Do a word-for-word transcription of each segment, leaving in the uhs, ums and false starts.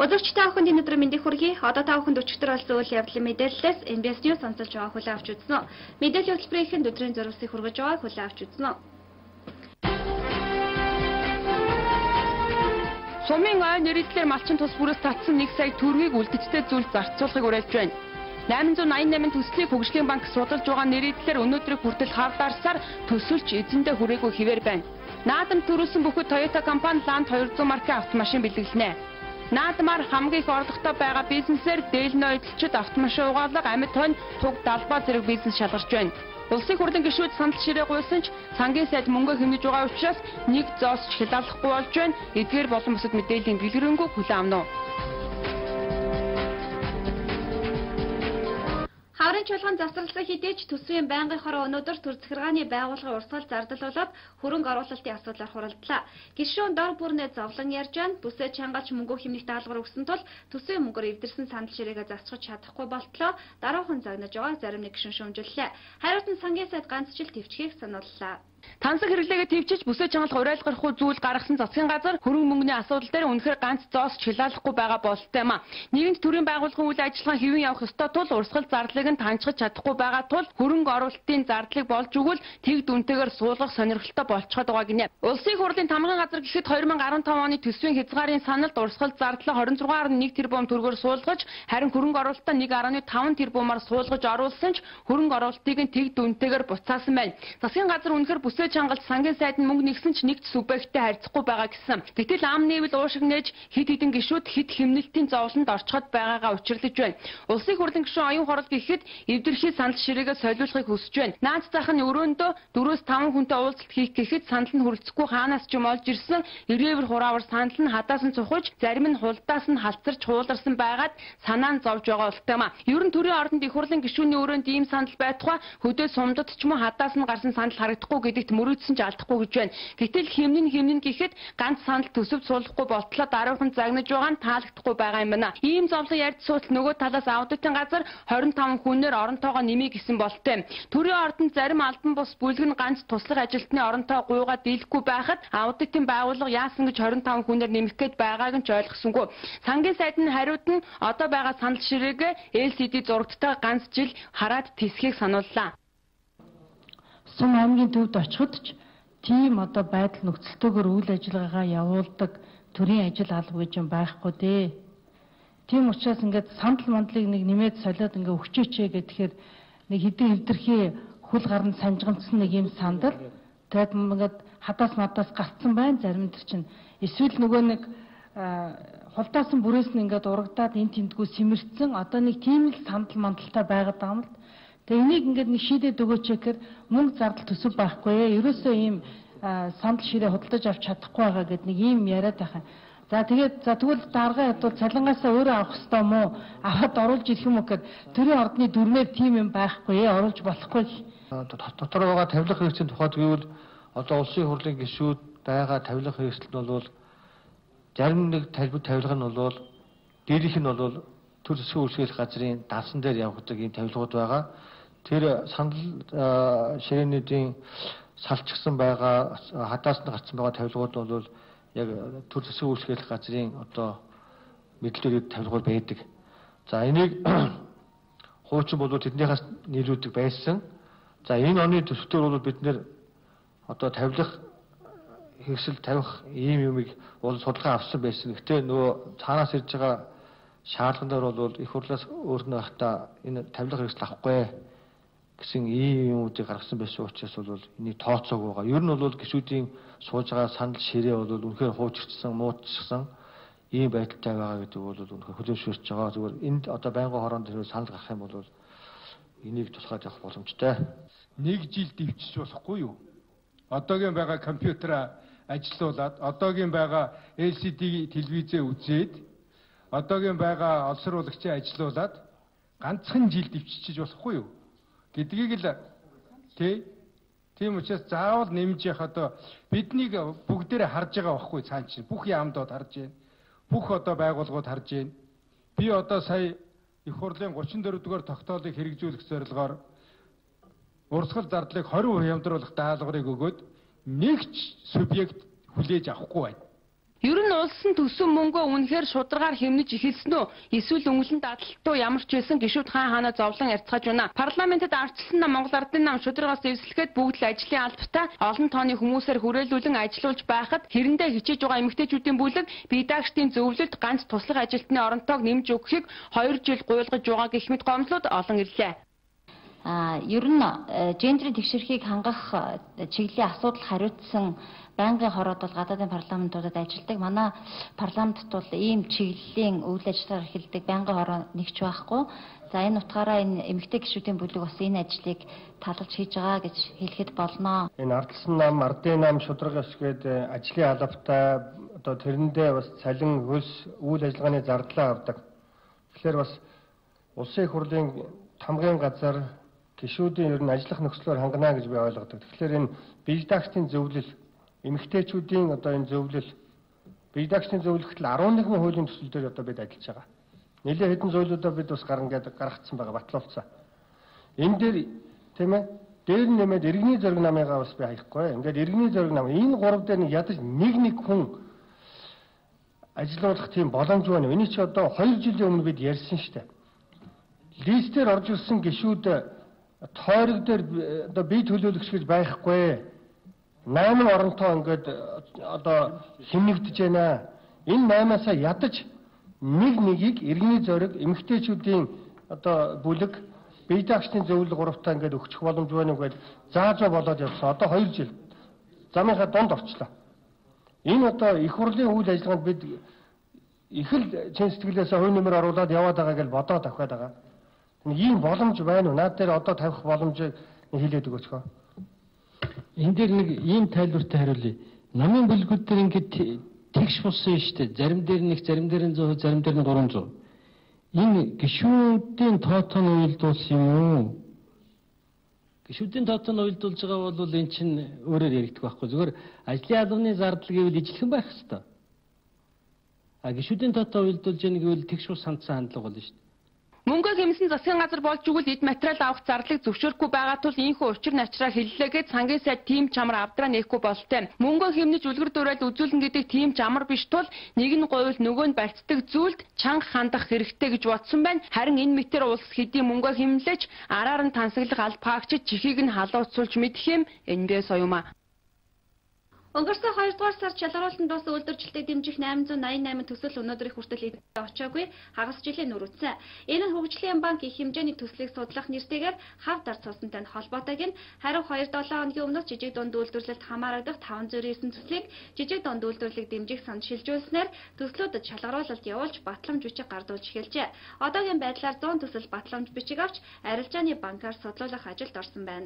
Өдөрч та бүхэнд өнөөдөр мэндийг хүргэе. Одоо та бүхэнд өчигдөр болсон үйл явдлын мэдээллээс Эн Би Эс News сонсож байгаа хүлээн авч үзсэн. Мэдээллийн хөтөлбөрийн өдрийн зурвасыг хүргэж байгаа хүлээн авч үзсэн. Сумын ой нэрэлтээр малчин тус бүрээс татсан нэг сая төгрөгийг үлдэцтэй зүйл зарцуулахыг уриалж байна. найман зуун найман найман төслийг хөгжлийн банк судалж байгаа нэрэлтээр өнөөдрийг хүртэл хавдарсаар төсөлж эзэндээ хүрээгүй хэвээр байна. Наадам төрүүлсэн бүхэл Toyota компани Land двести маркийн автомашин бэлгэлнэ. Наадмаар хамгийн их орлоготой байгаа бизнесээр дээлнэ ойдлчид автомашин угаалга, амьд хонь, туг далбаа зэрэг бизнес шалгарч байна. Улсын хурлын гишүүд санал ширээ гуйсан ч сангийн сайд мөнгө хэмнэж байгаа учраас нэг зоосч хялалахгүй болж байна. Эдгээр болон бусад мэдээллийн дэлгэрэнгүй хүлээн авна. Хаврын чуулган засварласан хэдийч төсвийн байнгын хороо өнөөдөр төр захиргааны байгууллагын урсгал зардал болоод хөрөнгө оруулалтын асуудлаар хуралдлаа. Гишүүн дор бүрнээ зовлон ярьж байна. Бүсээ чангалж мөнгө хэмнэх даалгавар өгсөн тул төсвийн мөнгөөр эвдэрсэн санал ширээгээ засчих чадахгүй болтлоо дараахан загнаж байгаа зарим нэг гишүүн шүүмжиллээ. Хариуд нь сангийн сайд ганц жил төвчхийг санууллаа. Тансаг хэрэглээгээ төвчиж бүсээ чангалах уриалгахгүй зүйл гаргасан засгийн газар хөрөнгө мөнгөний асуудал дээр үнэхээр ганц зоос чилаалахгүй байгаа бололтой юм а. Нэгэнт төрийн байгууллагын үйл ажиллагаа хэвэн явах ёстой тул урсгал зардлыг нь таньжих чадахгүй байгаа тул хөрөнгө оруулалтын зардлыг болж өгвөл тэг дүнтэйгээр суулгах сонирхолтой болчиход байгаа гинэ. Улсын хурлын тамгын газар гэхэд две тысячи десять оны төсвийн хязгаарын саналд урсгал зардлаа двадцать шесть ноль один тэрбум төгрөгөөр суулгаж харин хөрөнгө оруулалтаа one point five тэрбумаар суулгаж оруулсан ч хөрөнгө оруулалтыг нь тэг дүнтэйгээр буцаасан байна. Засгийн газар үнэхээр бүсээ чангалж сангийн сайд нь мөнгө нэгсэн ч нэгт субъекттэй харьцахгүй байгаа гэсэн. Гэтэл ам нээвэл уушиг нээж хид хідэн гишүүд хид хэмнэлтийн зовлонд орчход байгаагаа учирлаж байна. Улсын хурлын гишүүн оюун хорол гэхэд эвдэрхий санал ширээгээ солиулахыг хүсэж байна. Наад зах нь өрөөндөө four-five хүнтэй уулзалт хийх гэхэд санал нь хүрэлцэхгүй хаанаас ч юм олж ирсэн ирээвэр хураавар санал нь хадаас нь цухаж зарим нь хулдаас нь халцарч хууларсан байгаад санаа нь зовж байгаа болтой юм а. Ер нь төрийн ордонд их хурлын гишүүний өрөөнд ийм санал байтугай хөдөө сумдад ч юм уу хадаас нь гарсан санал харагдахгүй гэдэгт мөрөөдсөн ч алдахгүй гэж байна. Гэтэл хэмнэн хэмнэн гэхэд ганц санал төсөв суулгахгүй болтлоо дараахан загнаж байгаа нь таалагдахгүй байгаа юм байна. Ийм зовлон ярьж суутал нөгөө талаас аудитын газар twenty-five хүнээр оронтойгоо нэмий гэсэн болтой. Төрийн ордонд зарим албан бус бүлэг нь ганц туслах ажилтны оронтой гуйгаа дийлэхгүй байхад аудитын байгууллага яасан гэж twenty-five хүнээр нэмэх гээд байгааг нь ч ойлгосонгүй. Сангийн сайд нь хариуд нь одоо байгаа санал ширээгээ Эл Си Ди зурагттай ганц жил хараад тисхийг санууллаа. Сум аймгийн төвд очиход ч тийм одоо байдал нөхцөлтөөр үйл ажиллагаагаа явуулдаг төрийн ажил алба гэж юм байхгүй дээ. Тийм учраас ингээд сандал мандлыг нэг нэмээд солиод ингээд өгчөөчээ гэхээр нэг хэдэн эвдэрхий хүл гарна санжигнцсан нэг юм сандал тэгээд ингээд хадаас мадаас гарцсан байна зарим төр чинь эсвэл нөгөө нэг хулдаасан бүрээс нь ингээд урагдаад эн тэмдгүү симэрцэн одоо нэг тийм л сандал мандалтай байгаад байгаа юм л. Тэгээ энийг ингээд нэг шийдээд өгөөч гэхээр мөнгө зардал төсөв байхгүй ээ. Ерөөсөө ийм сандал ширээ худалдаж авч чадахгүй байгаа гэдэг нэг ийм яриад байгаа. За тэгээд за тэгвэл даргын ядуу цалингаасаа өөрөө авах хэрэгтэй мó аваад оруулж ирэх юм уу гэхээр төрийн ордны дүрмээр тийм юм байхгүй ээ оруулж болохгүй. Дотор байгаа тавилах хэрэгцээний тухайд гэвэл одоо улсын хурлын гишүүд байгаа тавилах хэрэгсэл нь бол зарим нэг талбар тавилга нь бол дээрх нь бол төр засгийн үйлчлэх газрын давсан дээр явагддаг ийм тавилгууд байгаа. Тэр сандал ширээнүүдийн салчсан байгаа хадаас нь гарсан байгаа тавилгууд бол яг төр засгийн үйлчлэх газрын одоо мэдлэлүүд тавилгууд байдаг. За энийг хуучин бол тэднийхээс нийлүүлдэг байсан. За энэ оны төсвтөр бол бид нэр одоо тавилах хэрэгсэл тавих ийм юмыг бол судалгаа авсан байсан. Гэхдээ нөгөө цаанаас ирж байгаа шаардлаганаар бол их хурлаас өөрнөө байхдаа энэ тавилах хэрэгсэл авахгүй гэсэн ийм юмуудыг гаргасан байсан учраас бол энийг тооцоог байгаа. Ер нь бол гишүүдийн сууж байгаа санал ширээ бол үнэхээр хуучирсан, муутчихсан ийм байдалтай байгаа гэдэг бол үнэхээр хүлээмжшүүлж байгаа. Зүгээр энд одоо байнгын хороонд тэр санал гарах юм бол энийг тусгаж явах боломжтой. Нэг жил дэвчиж болохгүй юу? Одоогийн байгаа компьютераа ажилуулад, одоогийн байгаа Эл Си Ди телевизээ үзээд, одоогийн байгаа олсруулагчаа ажилуулад ганцхан жил дэвчиж болохгүй юу? Гэдгийг л тий тийм учраас заавал нэмж явах одоо биднийг бүгдээрээ харж байгаа байхгүй цаан чинь бүх яамдууд харж байна. Бүх одоо байгууллагууд харж байна. Би одоо сая их хурлын thirty-four дугаар тогтоолыг хэрэгжүүлэх зорилгоор урсгал зардлыг twenty percent хямдруулах даалгаврыг өгөөд нэг ч субъект хүлээж авахгүй байна. Ер нь улс нь төссөн мөнгөө үнэхээр шударгаар хэмнэж эхэлсэн үү? Эсвэл өнгөлн дадлалтуу ямар ч байсан гишүүд хаан хаанаа зовлон ярьцгааж байна. Парламентэд ардчилсан нам Монгол Ардын нам шударгаас эвсэлгээд бүгд л ажлын албатай олон тооны хүмүүсээр хүрээлүүлэн ажилуулж байхад хэрэндээ хичээж байгаа эмэгтэйчүүдийн бүлэг бие даагчдын зөвлөлд ганц туслах ажилтны оронтойг нэмж өгөхийг хоёр жил гуйлгаж байгаа гэх мэт гомдлууд олон ирлээ. А ер нь гендрийн тэгшэрхийг хангах чиглэлийн асуудал хариуцсан байнгын хороод бол гадаадын парламентуудад ажилладаг. Манай парламентт бол ийм чиглэлийн үйл ажиллагаа эхэлдэг байнгын хороо нэгч байхгүй. За энэ утгаараа энэ эмэгтэй гишүүдийн бүлэг бас энэ ажлыг талж хийж байгаа гэж хэлэхэд болно. Энэ ардсан нам, ардын нам шударга эсгээд ажлын албатай одоо тэрэндээ бас цалин хөлс үйл ажиллагааны зардлаа авдаг. Тэгэхээр бас улсын их хурлын тамгын газар гишүүдийн ер нь ажиллах нөхцлөөр хангана гэж би ойлгодог. Тэгэхээр энэ бие даагчдын зөвлөл, эмэгтэйчүүдийн одоо энэ зөвлөл, бие даагчдын зөвлөлт л арван нэгэн хуулийн төсөл дээр одоо бид ажиллаж байгаа. Нэлээд хэдэн зөвлөдөө бид бас гарan гэдэг гаргацсан байгаа, батлуулсан. Энэ дээр тийм ээ, дээр нэмээд иргэний зориг намыгаа бас би хаяхгүй. Ингээд иргэний зориг нам энэ гурав дээр нэг ядаж нэг нэг хүн ажиллуулах тийм боломж байна. Энийг чи одоо хоёр жилийн өмнө бид ярьсан шүү дээ. Листээр орж ирсэн гишүүд тойрог дээр одоо бие төлөөлөгч гэж байхгүй. Найман оронтой ингээд одоо хэмнэгдэж байна. Энэ наймаасаа ядаж нэг нэгийг иргэний зориг эмэгтэйчүүдийн одоо бүлэг бие даагчдын зөвлөл гуравтаа ингээд өгчих боломж байна уу гэж зааж болоод явсан. Одоо хоёр жил замынхаа донд орчлоо. Энэ одоо их хурлын үйл ажиллагаанд бид их л чин сэтгэлээсээ хувь нэмэр оруулаад яваад байгаа гэж бодоод авахад байгаа. Ийм боломж байна уу? Наад дээр одоо тавих боломжийг хэлээд өгөөч хөө. Энд дээр нэг ийм тайлбартай хариулъя. Намын бүлгүүд дээр ингээд тэгш болсон шүү дээ. Зарим дээр нэг, зарим дээр нь сто, зарим дээр нь гурван сая. Энэ гишүүдийн тоотон уйлдуулсан юм уу? Гишүүдийн тоотон уйлдуулж байгаа бол эн чинь өөрөөр яригдах байхгүй. Зүгээр ажлын албаны зардал гэвэл ижилхэн байх хэвээр. А гишүүдийн тоотон уйлдуулж яах гэвэл тэгш ус хандсан хандлага болно шүү дээ. Мөнгө хэмсэн засгийн газар болж игэл эд материал авах зарлыг зөвшөөрөхгүй байгаа тул ийхүү учир начраа хэллээгээд сангийн сайд тим чамар авдраа нээхгүй болтой. Мөнгө хэмнэж үлгэр дуурайл үзүүлэн гэдэг тим чамар биш тул нэг нь говьл нөгөө нь барьцдаг зүйлд чанга хандах хэрэгтэй гэж бодсон байна. Харин энэ мэтэр улс хэдийн мөнгө хэмлэж араар нь тансаглах аль паагчид чихийг нь халууцуулж мэдэх юм эн бэ соёма. Өнгөрсөн хоёрдугаар сард шалгаруулалтанд дууссан үйлдвэржилтийг дэмжих восемь восемь восемь төсөл өнөөдрийн хүртэл эдгээр очоогүй хагас жилийн нөрөөдсөн. Энэ нь хөгжлийн банк их хэмжээний төслийг судлах нэртэйгээр хав дард суусантай холбоотойг нь харин хоёр долоо хоногийн өмнөөс жижиг дунд үйлдвэрлэлд хамаарагдах таван зуун девять төслийг жижиг дунд үйлдвэрлэлийг дэмжих санд шилжүүлснээр төслүүдэд шалгаруулалт явуулж батламж бичиг гардуулж эхэлжээ. Одоогийн байдлаар зуун төсөл батламж бичиг авч арилжааны банкар судлуулах ажилд орсон байна.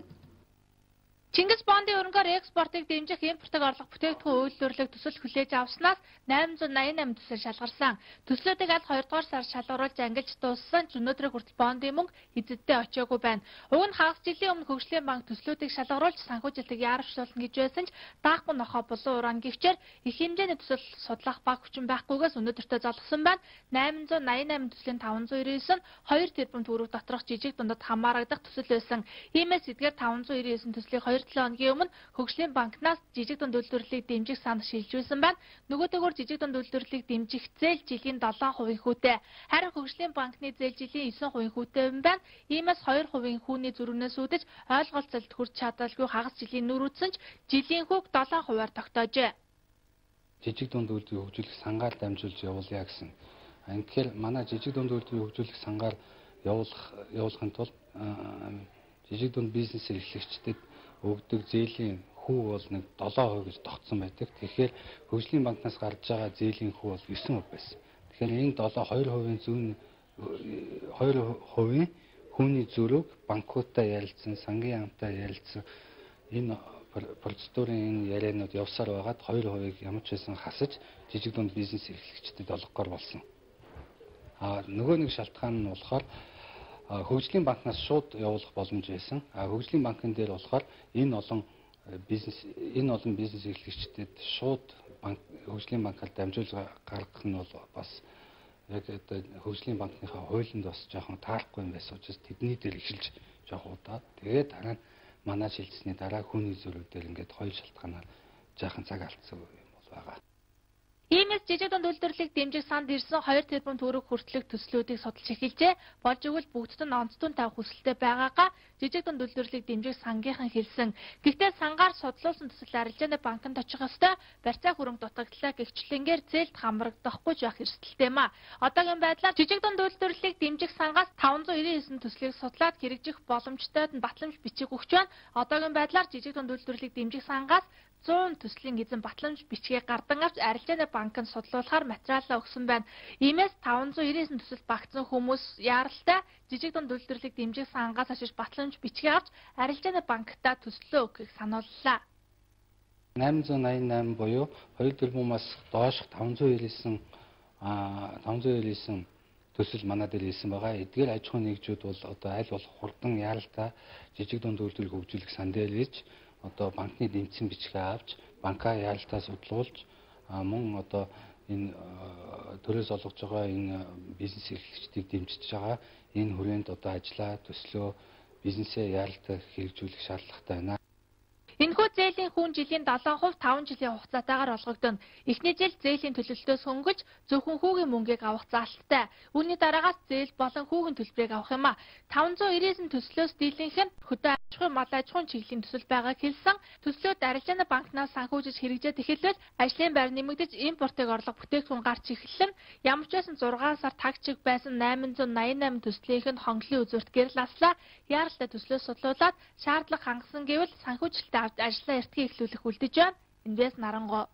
Чингис бондын өрөнгөөр экспортыг дэмжих импортыг орлох бүтээгдэхүүн үйлдвэрлэлийг төсөл хүлээж авснаас восемь восемь восемь төсөл шалгарсан. Төслүүдийг аль хоёрдугаар сар шалгаруулж ангилж дууссан ч өнөөдрийн хүртэл бондын мөнгө эзэддээ очоогүй байна. Уг нь хагас жилийн өмнө хөгжлийн банк төслүүдийг шалгаруулж санхүүжилтийг яарвчлуулна гэж байсан ч даахгүй нохоо булан уран гихчээр их хэмжээний төсөл судлах баг хүчин байхгүйгээс өнөөдөртөө золгосон байна. восемь восемь восемь төслийн таван зуун девять нь хоёр тэрбум төгрөг доторх жижиг дундад хамаарагдах төсөл байсан. Иймээс эдгээр таван зуун девять төслийг хоёр долоо хоногийн өмнө хөгжлийн банкнаас жижиг дунд үйлдвэрлэлийг дэмжих санд шилжүүлсэн байна. Нөгөөдөөгөр жижиг дунд үйлдвэрлэлийг дэмжих зээл жилийн долоо хувийн хүүтэй. Харин хөгжлийн банкны зээл жилийн девять хувийн хүүтэй байна. Иймээс хоёр хувийн хүүний зүрхнээс үүдэж ойлголцолд хүрч чадалгүй хагас жилийн нөрүүдсэн ч жилийн хүүг долоо хувиар тогтоожээ. Жижиг дунд үйлдвэрийг хөгжүүлэх сангаар дамжуулж явуулъя гэсэн. Тэгэхээр манай жижиг дунд үйлдвэрийг хөгжүүлэх сангаар явуулах явуулахын тулд жижиг дунд бизнес эрхлэгчдэд өгдөг зээлийн хүү бол нэг долоо хувь гэж тогтсон байдаг. Тэгэхээр хөгжлийн банкнаас гарч байгаа зээлийн хүү бол девять хувь байсан. Тэгэхээр энэ долоо хоёр хувийн зүүн хоёр хувийн хүүний зүрэг банкуудтай ярилцсан, сангийн яамтай ярилцсан энэ процедурын энэ ярианууд явсаар байгаад хоёр хувийг ямар ч байсан хасаж жижиг дунд бизнес эрхлэгчдэд олгохоор болсон. А нөгөө нэг шалтгаан нь болохоор хөгжлийн банкнаас шууд явуулах боломж байсан. А хөгжлийн банкн дээр болохоор энэ олон бизнес энэ олон бизнес эрхлэгчдэд шууд банк хөгжлийн банкаар дамжуулж гаргах нь бол бас яг одоо хөгжлийн банкныхаа хуулинд бас жоохон таарахгүй юм байсан учраас тэдний дээр эхэлж жоох удаа. Тэгээд дараа нь манай шилжсэний дараа хүний зөрүү дээр ингээд хоёр шалтгаанаар жаахан цаг алдсан юм бол байгаа. Иймээс Тиймээс жижиг дунд үйлдвэрлэлийг дэмжих санд ирсэн хоёр тэрбум төгрөг хүртэлх төслүүдийг судалж эхэлжээ. Болж игэл бүгдд нь онцгой тавих хүсэлтэй байгаагаа жижиг дунд үйлдвэрлэлийг дэмжих сангийнхан хэлсэн. Гэхдээ сангаар судлуулсан төсөл арилжааны банкнд очих ёстой. Барьцаа хөрөнгө дутагдлаа гэгчлэнгээр зээлд хамрагдахгүй байх эрсдэлтэй маа. Одоогийн байдлаар жижиг дунд үйлдвэрлэлийг дэмжих сангаас таван зуун найман төслийг судлаад хэрэгжих боломжтойд нь батламж бичиг өгч байна. Одоогийн байдлаар жижиг дунд үйлдвэрлэлийг дэмжих сангаас зуун төслийн эзэн батламж бичгийг гардан авч арилжааны банкнд судлуулахаар материалаа өгсөн байна. Иймээс таван зуун найман төсөлд багтсан хүмүүс яаралтай жижиг дунд үйлдвэрлэлийг дэмжих сангаас очиж батламж бичгийг авч арилжааны банктаа төслөө өгөхийг санууллаа. найман зуун найман найман буюу хоёр тэрбумаас доош таван зуун найман а таван зуун найман төсөл манай дээр хэлсэн байгаа. Эдгээр аж ахуйн нэгжүүд бол одоо аль болох хурдан яаралтай жижиг дунд үйлдвэрлэлийг хөгжүүлэх сандал хийж одоо банкны дэмжсэн бичгээ авч банкаа яаралтай судлуулж мөн одоо энэ төрөөс олгож байгаа энэ бизнес эрхлэгчдийг дэмжиж байгаа энэ хүрээнд одоо ажиллаа төслөө бизнесээ яаралтай хэрэгжүүлэх шаардлагатай байна. Энэхүү зээлийн хүн жилийн долоон хувь таван жилийн хугацаатаагаар олгогдоно. Эхний жил зээлийн төлөлтөөс хөнгөж зөвхөн хүүгийн мөнгийг авах заалттай. Үүний дараагаас зээл болон хүүгийн төлбөрийг авах юм а. таван зуун найман төслөөс дийлэнх нь хөдөө аж ахуйн мал аж ахуйн чиглэлийн төсөл байгааг хэлсэн. Төслүүд арилжааны банкнаас санхүүжиж хэрэгжээд эхэлвэл ажлын байр нэмэгдэж импортыг орлого бүтээгдэхүүн гарч эхэллэн ямар ч байсан зургаан сар тагчиг байсан найман зуун найман найман төслийнх нь хонглын үзүүрт гэрэл аслаа. Яаралтай төслөө судлуулад шаардлага хангасан гэвэл санхүүжилттэй ажлаа эртгээ эхлүүлэх үлдэж байна. Эндээс Нарангоо.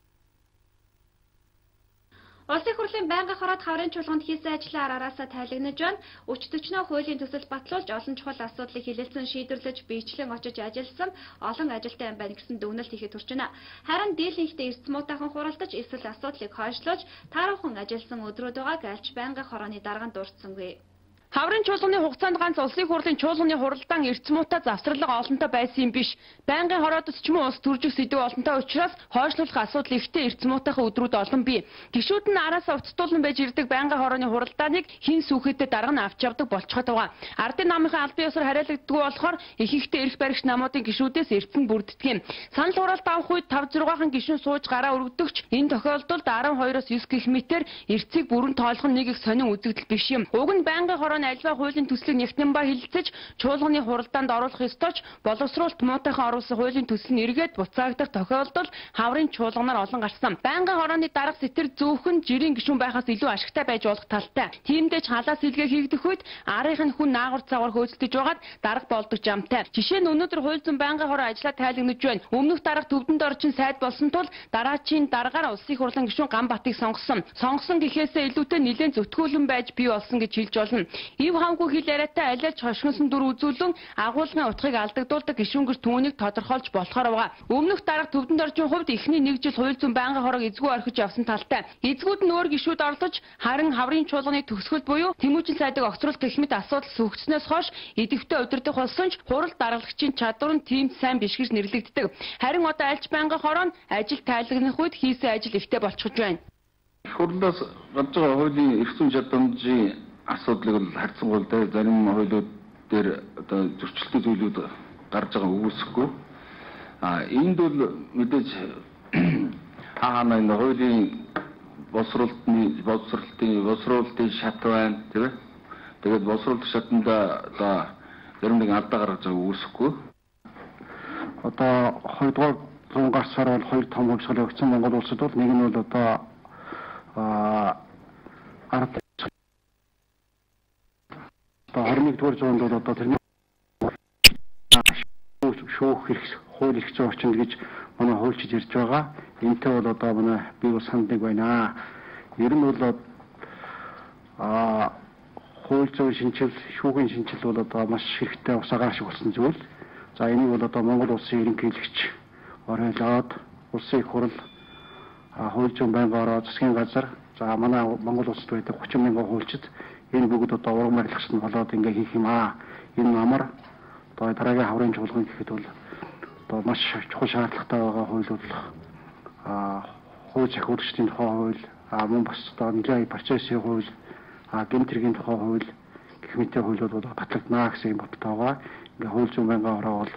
Улсын хурлын байнгын хороод хаврын чуулганд хийсэн ажлын араасаа тайлагнаж байна. Өч төчнөө хуулийн төсөл батлуулж олон чухал асуудлыг хилэлцэн шийдвэрлэж биечлэн очиж ажилласан олон ажилтай юм байна гэсэн дүгнэлт хийхэд хүрч байна. Харин дийлэнхтэй эрдэс муутайхан хуралдаж эсвэл асуудлыг хойшлуулж тааруухан ажилласан өдрүүд байгааг альч байнгын хорооны дарганд дурдсангүй. Хаврын чуулганы хугацаанд ганц улсын хурлын чуулганы хуралдаан эрдэс муутай завсралга олонтой байсан юм биш. Байнгын хороодос ч мөн ус төржих сэдв олонтой учраас хойшлуулах асуудал ихтэй эрдэс муутайхан өдрүүд олон бий. Гишүүд нь араасаа уцтуулан байж ирдэг байнгын хорооны хуралдааныг хин сүхэдтэй дарга нь авч явдаг болчиход байгаа. Ардын намынхаа албан ёсоор хариалагддаггүй болохоор их ихтэй эрх баригч намуудын гишүүдээс эрдэн бүрддэг юм. Санал хураалт авах үед таван зургаахан гишүүн сууж гараа өргөдөгч энэ тохиолдолд дөрвөөс девять гэх мэтээр эрцгийг бүрэн тоолох нэг их сонин үзэгдэл биш юм. Уг нь байнгын хорооны альва хуулийн төслийг нэгтгэн ба хилцэж чуулганы хуралдаанд оруулах ёстойч боловсруулалт муутайхан оруулсан хуулийн төсөл нь эргээд буцаагдах тохиолдол хаврын чуулганаар олон гарсан. Байнгын хорооны дарга сэтэр зөөхөн жирийн гишүүн байхаас илүү ашигтай байж болох талтай. Тиймдээ ч халаас илгээ хийгдэх үед арийн хүн наагур цагаар хөөцөлдөж байгаад дарга болдог жамтай. Жишээ нь өнөөдөр хууль зүйн байнгын хороо ажиллаа тайлагнаж байна. Өмнөх дарга төвдөнд орчин сайд болсон тул дараачийн даргаар улсын хурлын гишүүн Ганбатыг сонгосон. Сонгосон гэхээсээ илүүтэй нэлээд зөвтгүүлэн байж бий болсон гэж хэлж болно. Ив хамгүй хил яриатай алиач хошгонсон дүр үзүүлэн агуулгын утгыг алдагдуулдаг гишүүнгэр түүнийг тодорхойлж болохоор байгаа. Өмнөх дарга төвдөнд орчин хувьд эхний нэг жил хууль зүйн байнгын хорог эзгүй орхиж явсан талтай. Эзгүүд нь өөр гишүүд орлож харин хаврын чуулганы төгсгөл буюу Тэмүүжин сайдыг огцруулах гэх мэт асуудал сүүгчснээс хойш идэвхтэй удирдах болсон ч хурал даргалагчийн чадвар нь тийм сайн биш гэж нэрлэгддэг. Харин одоо альч байнгын хороо нь ажил тайлагнах үед хийсэн ажил эвтэй болчихж байна. Хурлаас гарч байгаа хуулийн эрх зүйн чадамжийн асуудлыг бол харьцангуй дээр зарим хуулиуд дээр одоо зөрчилтэй зүйлүүд гарч байгаа үгүйсэхгүй. А энд бол мэдээж хаана энэ хуулийн боловсролтны боловсролтын боловсролтын шат байна тийм ээ. Тэгээд боловсролт шатанда одоо зарим нэг алдаа гаргаж байгаа үгүйсэхгүй. Одоо хоёрдугаар зуун гарч сар бол хоёр том хөгжил өгсөн Монгол улсад бол нэг нь бол одоо а ард хорны дугаар зуунд бол одоо тэр шүүх хэрэг хууль эрх зүйн орчинд гэж манай хуульчид ирж байгаа. Энтэй бол одоо манай би бас ханддаг байна. Ер нь бол а хууль зүйн шинжил, шүүхийн шинжил бол одоо маш хэрэгтэй усагаар шиг болсон зүйл. За энийг бол одоо Монгол улсын ерөнхийлөгч оролцоод улсын их хурл хууль зүйн байнгын хороо засгийн газар за манай Монгол улсад байдаг гучин мянган хуульчид энэ бүгд одоо уран барилгч нь болоод ингээ хийх юм аа. Энэ намар одоо дараагийн хаврын чуулган гэхэд бол одоо маш чухал шаардлагатай байгаа хууль бол а хууль захиулагчдын тухай хууль а мөн бас одоо нэлээд процессын хууль а гэмтрийн тухай хууль гэх мэт хуулиуд бол батлагдана гэсэн бодтой байгаа. Ингээ хууль зүйн байнгын хороо бол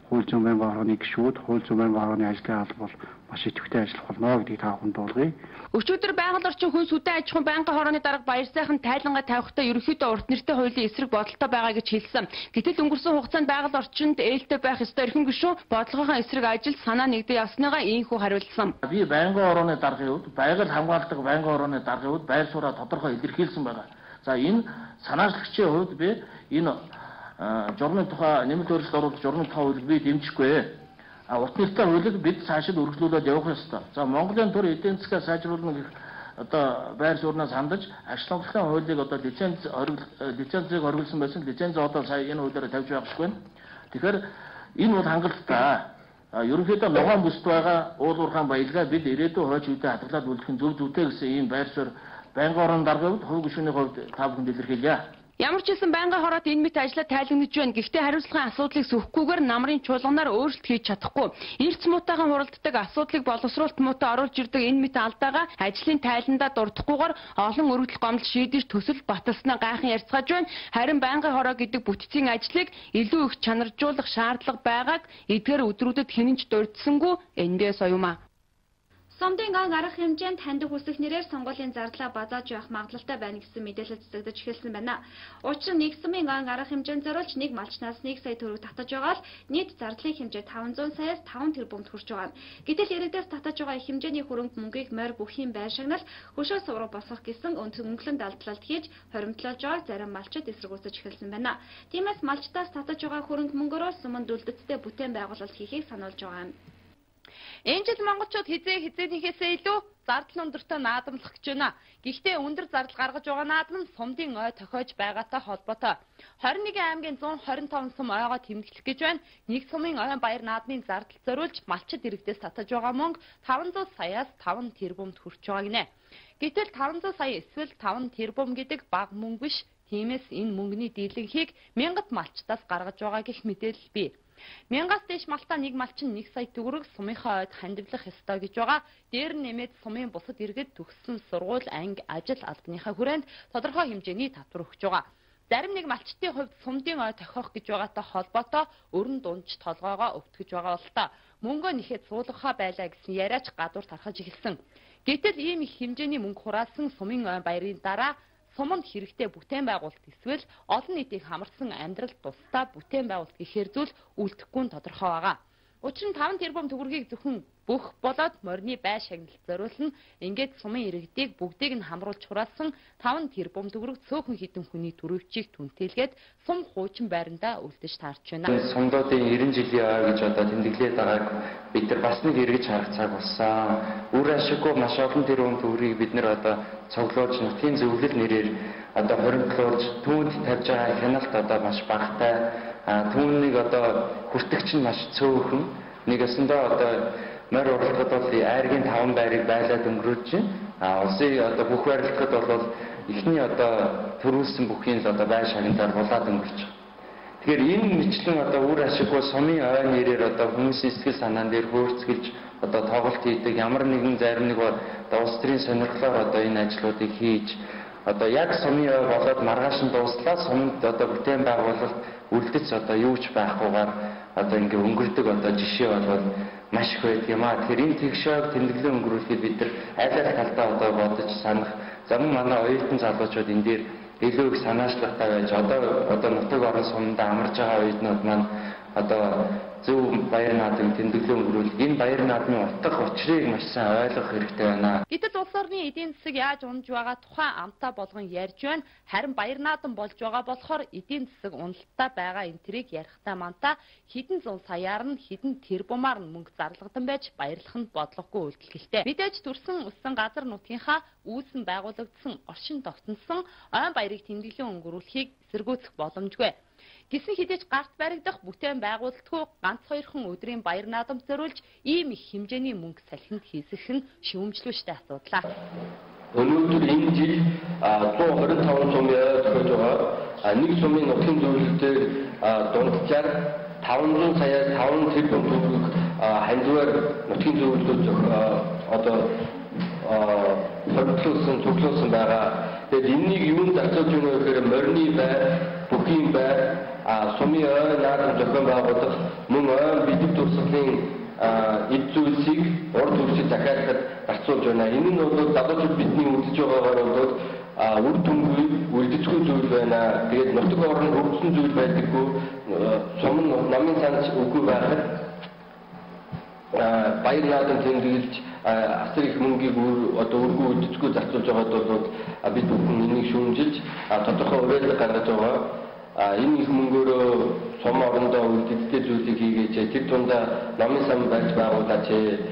хууль зүйн байнгын хорооны гишүүд, хууль зүйн байнгын хорооны ажлын алба бол маш идэвхтэй ажиллах болно гэдгийг та бүхэнд дуулгая. Өчигдөр байгаль орчин хүн сүдэн аж ахуйн байнгын хорооны дарга баяр сайхан тайлангаа тавихтаа ерөнхийдөө урт нэртэй хуулийн эсрэг бодолтой байгаа гэж хэлсэн. Гэтэл өнгөрсөн хугацаанд байгаль орчинд ээлтэй байх ёстой эрхэм гишүүн бодлогын эсрэг ажил санаа нэгдэж явсныгаа ийхүү хариулсан. Би байнгын хорооны даргын хувьд байгаль хамгаалдаг байнгын хорооны даргын хувьд байр сууриа тодорхой илэрхийлсэн байгаа. За энэ санаачлагчийн хувьд би энэ журмын тухай нэмэлт өөрчлөлт оруулах журмын тухай хуулийг би дэмжихгүй. А урт нэртэй хуулийг бид цаашид үргэлжлүүлээд явах ёстой. За Монголын төр эдийн засгаа сайжруулах гэх одоо байр сууриас хандаж ашиглалтын хуулийг одоо лиценз лицензийг оргилсан байсан. Лиценз одоо сая энэ хуулиараа тавьж байгаа шүү дээ. Тэгэхээр энэ бол хангалттай. Ерөнхийдөө ногоон бүсд байгаа уул уурхайн баялгаа бид ирээдүйн хойч үедээ хадгалаад үлдэх нь зөв зөвтэй гэсэн ийм байр суурь байнгын хорооны даргын хувьд хувь гишүүний хувьд та бүхэнд илэрхийлье. Ямар ч хэлсэн байнгын хороод энэ мэт ажлаа тайлбарлаж байна. Гэхдээ хариуцлагын асуудлыг сөхөхгүйгээр намрын чуулганаар өөрчлөлт хийж чадахгүй. Эрц муутайхан хуралддаг асуудлыг боловсруулалт муутай оруулж ирдэг энэ мэт алдаагаа ажлын тайландаа дурдахгүйгээр олон өргөдөл гомдол шийдэж төсөл баталснаа гайхан ярьцгааж байна. Харин байнгын хороо гэдэг бүтцийн ажлыг илүү их чанаржуулах шаардлага байгааг эдгээр өдрүүдэд хинэнч дурдсангүй эн бэ соёмаа. Сомдын ан арга хэмжээнд хандив хүсэх нэрээр сонгуулийн зардлаа базааж явах магадлалтай байна гэсэн мэдээлэл цэцэгдэж эхэлсэн байна. Учир нь нэг сумын ан арга хэмжээнд зориулж нэг малчнаас нэг сая төгрөг татаж байгаа л нийт зардлын хэмжээ таван зуун саяас таван тэрбумд хүрч байгаа юм. Гэтэл иргэдээс татаж байгаа их хэмжээний хөрөнгө мөнгийг морь бүхийн байр шагнал хөшөө сувраг босгох гэсэн өнгөлөн далдлалт хийж хоримтлуулж байгааг зарим малчид эсэргүүцэж эхэлсэн байна. Тиймээс малчтаас татаж байгаа хөрөнгө мөнгөөрөө суманд үлдэцтэй бүтээн байгуулалт хийхийг сануулж байгаа юм. Энэ жил монголчууд хизээ хизээнийхээсээ илүү зардал өндөртэй наадамлах гэж байна. Гэхдээ өндөр зардал гаргаж байгаа наадам нь сумдын ой тохиож байгаатай холбоотой. хорин нэгэн аймгийн зуун хорин таван сум ойгоо тэмдэглэх гэж байна. Нэг сумын ойн баяр наадмын зардал зориулж малчид иргэдээс татаж байгаа мөнгө таван зуун саяас таван тэрбумд хүрч байгаа гинэ. Гэтэл таван зуун сая эсвэл таван тэрбум гэдэг бага мөнгө биш. Тиймээс энэ мөнгөний дийлэнхийг мянгат малчдаас гаргаж байгаа гэх мэдээлэл бий. Мянгаас дэш малтаа нэг малчин нэг сая төгрөг сумынхаа ойд хандивлах ёстой гэж байгаа. Дээр нь нэмээд сумын бусад иргэд төгссөн сургууль, анги, ажил албаныхаа хүрээнд тодорхой хэмжээний татвар өгч байгаа. Зарим нэг малчтын хувьд сумдын ой тохиох гэж байгаатай холбоотой өрн дундч толгоогоо өвтгөж байгаа бол та мөнгөө нэхэд суулгахаа байлаа гэсэн яриач гадуур тархаж эхэлсэн. Гэтэл ийм их хэмжээний мөнгө хураасан сумын ой баярын дараа суманд хэрэгтэй бүтээн байгуулалт эсвэл олон нийтийг хамарсан амьдрал тусдаа бүтээн байгуулалт гэхээр зүйл үлдэхгүй нь тодорхой байгаа. Учир нь таван тэрбум төгрөгийг зөвхөн бүх болоод морины бай шагналт зориулна. Ингээд сумын иргэдийг бүгдийг нь хамруулж хураасан таван тэрбум төгрөг цөөхөн хідэн хүний төрөвчийг түнтэлгээд сум хуучин байрандаа үлдэж таарч байна. Сумдуудын нэрэн жилийн ой гэж одоо тэмдэглээд байгааг бид нар бас нэг эргэж харах цаг болсон. Үр ашиггүй маш олон тэрбум төгрөгийг бид нар одоо цуглуулж нутгийн зөвлөл нэрээр одоо хоримтлуулж түүнд тавьж байгаа хяналт одоо маш багатай. Түүнийг одоо хүртэгч нь маш цөөхөн. Нэг өсөндөө одоо морь уралдахад бол айргийн таван байрыг байлаад өнгөрөөж байна. Улсын одоо бүх байрлахад бол эхний одоо төрүүлсэн бүхний л одоо байр шагналаар булаад өнгөрч байна. Тэгэхээр энэ мэтлэн одоо үр ашиггүй сумын ой нэрээр одоо хүмүүсийн сэтгэл санаан дээр хөөрцгөлж одоо тоглолт хийдэг ямар нэгэн зарим нэг одоо улс төрийн сонирхлоор одоо энэ ажлуудыг хийж одоо яг сумын ой болоод маргааш нь дууслаа сумд одоо бүтээн байгуулалт үлдэц одоо юу ч байхгүйгээр одоо ингээ өнгөрдөг одоо жишээ болоод маш их байдаг юм аа. Тэгэхээр энэ тэгшөөг тэмдэглэн өнгөрүүлэхэд бид нар аль аль талдаа одоо бодож санах замун манай оюутан залуучууд энэ дээр илүү их санаачлагтай байж одоо одоо нутаг орон сумдаа амарж байгаа оюутнууд маань одоо зөв баяр наадмын тэмдэглэн өнгөрүүлэх энэ баяр наадмын утга учирыг маш сайн ойлгох хэрэгтэй байна. Гэтэл улс орны эдийн засаг яаж унаж байгаа тухай амтаа болгон ярьж байна. Харин баяр наадам болж байгаа болохоор эдийн засаг уналтаа байгаа энтрийг ярихтаа мантаа хэдэн зуун саяар нь хэдэн тэрбумаар нь мөнгө зарлагдан байж баярлах нь бодлогогүй үйлдэлтэй. Мэдээж төрсэн өссөн газар нутгийнхаа үүсэн байгуулагдсан оршин тогтносон ойн баярыг тэмдэглэн өнгөрүүлэхийг эсэргүүцэх боломжгүй. Гэсэн хэдиж гарт баригдах бүтээн байгуулалтгүй ганц хоёрхан өдрийн баяр наадам зориулж ийм их хэмжээний мөнгө салхинд хийсэх нь шүүмжлүүштэй асуудлаа. Өнөөдөр энэ жил зуун хорин таван сумын ой тохиож байгаа. Нэг сумын нутгийн зөвлөлтөөр дунджаар таван зуун саяас таван тэрбум төгрөг хандиваар нутгийн зөвлөлтөд одоо хоригдлуулсан, цуглуулсан байгаа. Тэгээд энэнийг юунд зарцуулж өгнө гэхээр морины байр, бүхийн байр, а сумын ой наадам зохион байгуулах, мөн ой бидэг дурсгалын эд зүйлсийг урд үржил захиалахад зарцуулж байна. Энэ нь бол залуучууд бидний үзэж байгаагаар бол үр дүнгүй, үлдэцгүй зүйл байна. Тэгээд нутаг орон хөгжсөн зүйл байдаггүй, сум нь намын санч үгүй байхад баяр наадам тэмдэглэж асар их мөнгийг одоо үргүй үлдэцгүй зарцуулж байгаад бол бид бүхэн энийг шүүмжилж тодорхой уриалга гаргаж байгаа. Энэ их мөнгөөрөө сум орондоо үлдэцтэй зүйлийг хийгээч, тэр тундаа намын сан байж байгуулаач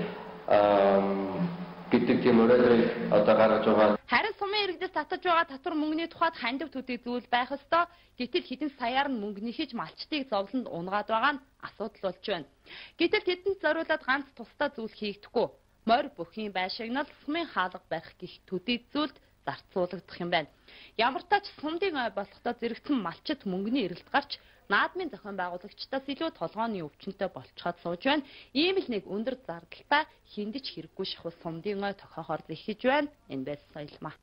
гэдэг тийм уриалгыг одоо гаргаж байгаа. Харин сумын иргэдэд татаж байгаа татвар мөнгөний тухайд хандив төдий зүйл байх ёстой. Гэтэл хэдэн саяар нь мөнгөний хийж малчтыг зовлонд унгаад байгаа нь асуудал болж байна. Гэтэл тэдэнд зориулаад ганц тусдаа зүйл хийгдэхгүй. Морь бүхийн байшигнал сумын хаалга барих гих төдий зүйлд зарцуулагдах юм байна. Ямар ч тач сумдын ой болохдоо зэрэгцэн малчит мөнгөний эрэлт гарч наадмын зохион байгуулагчдаас илүү толгооны өвчнөд болцоход сууж байна. Ийм л нэг өндөр зардалтай хиндэж хэрэггүй шахуу сумдын ой тохиохоор зэхэж байна. Энэ байс соёлмаа.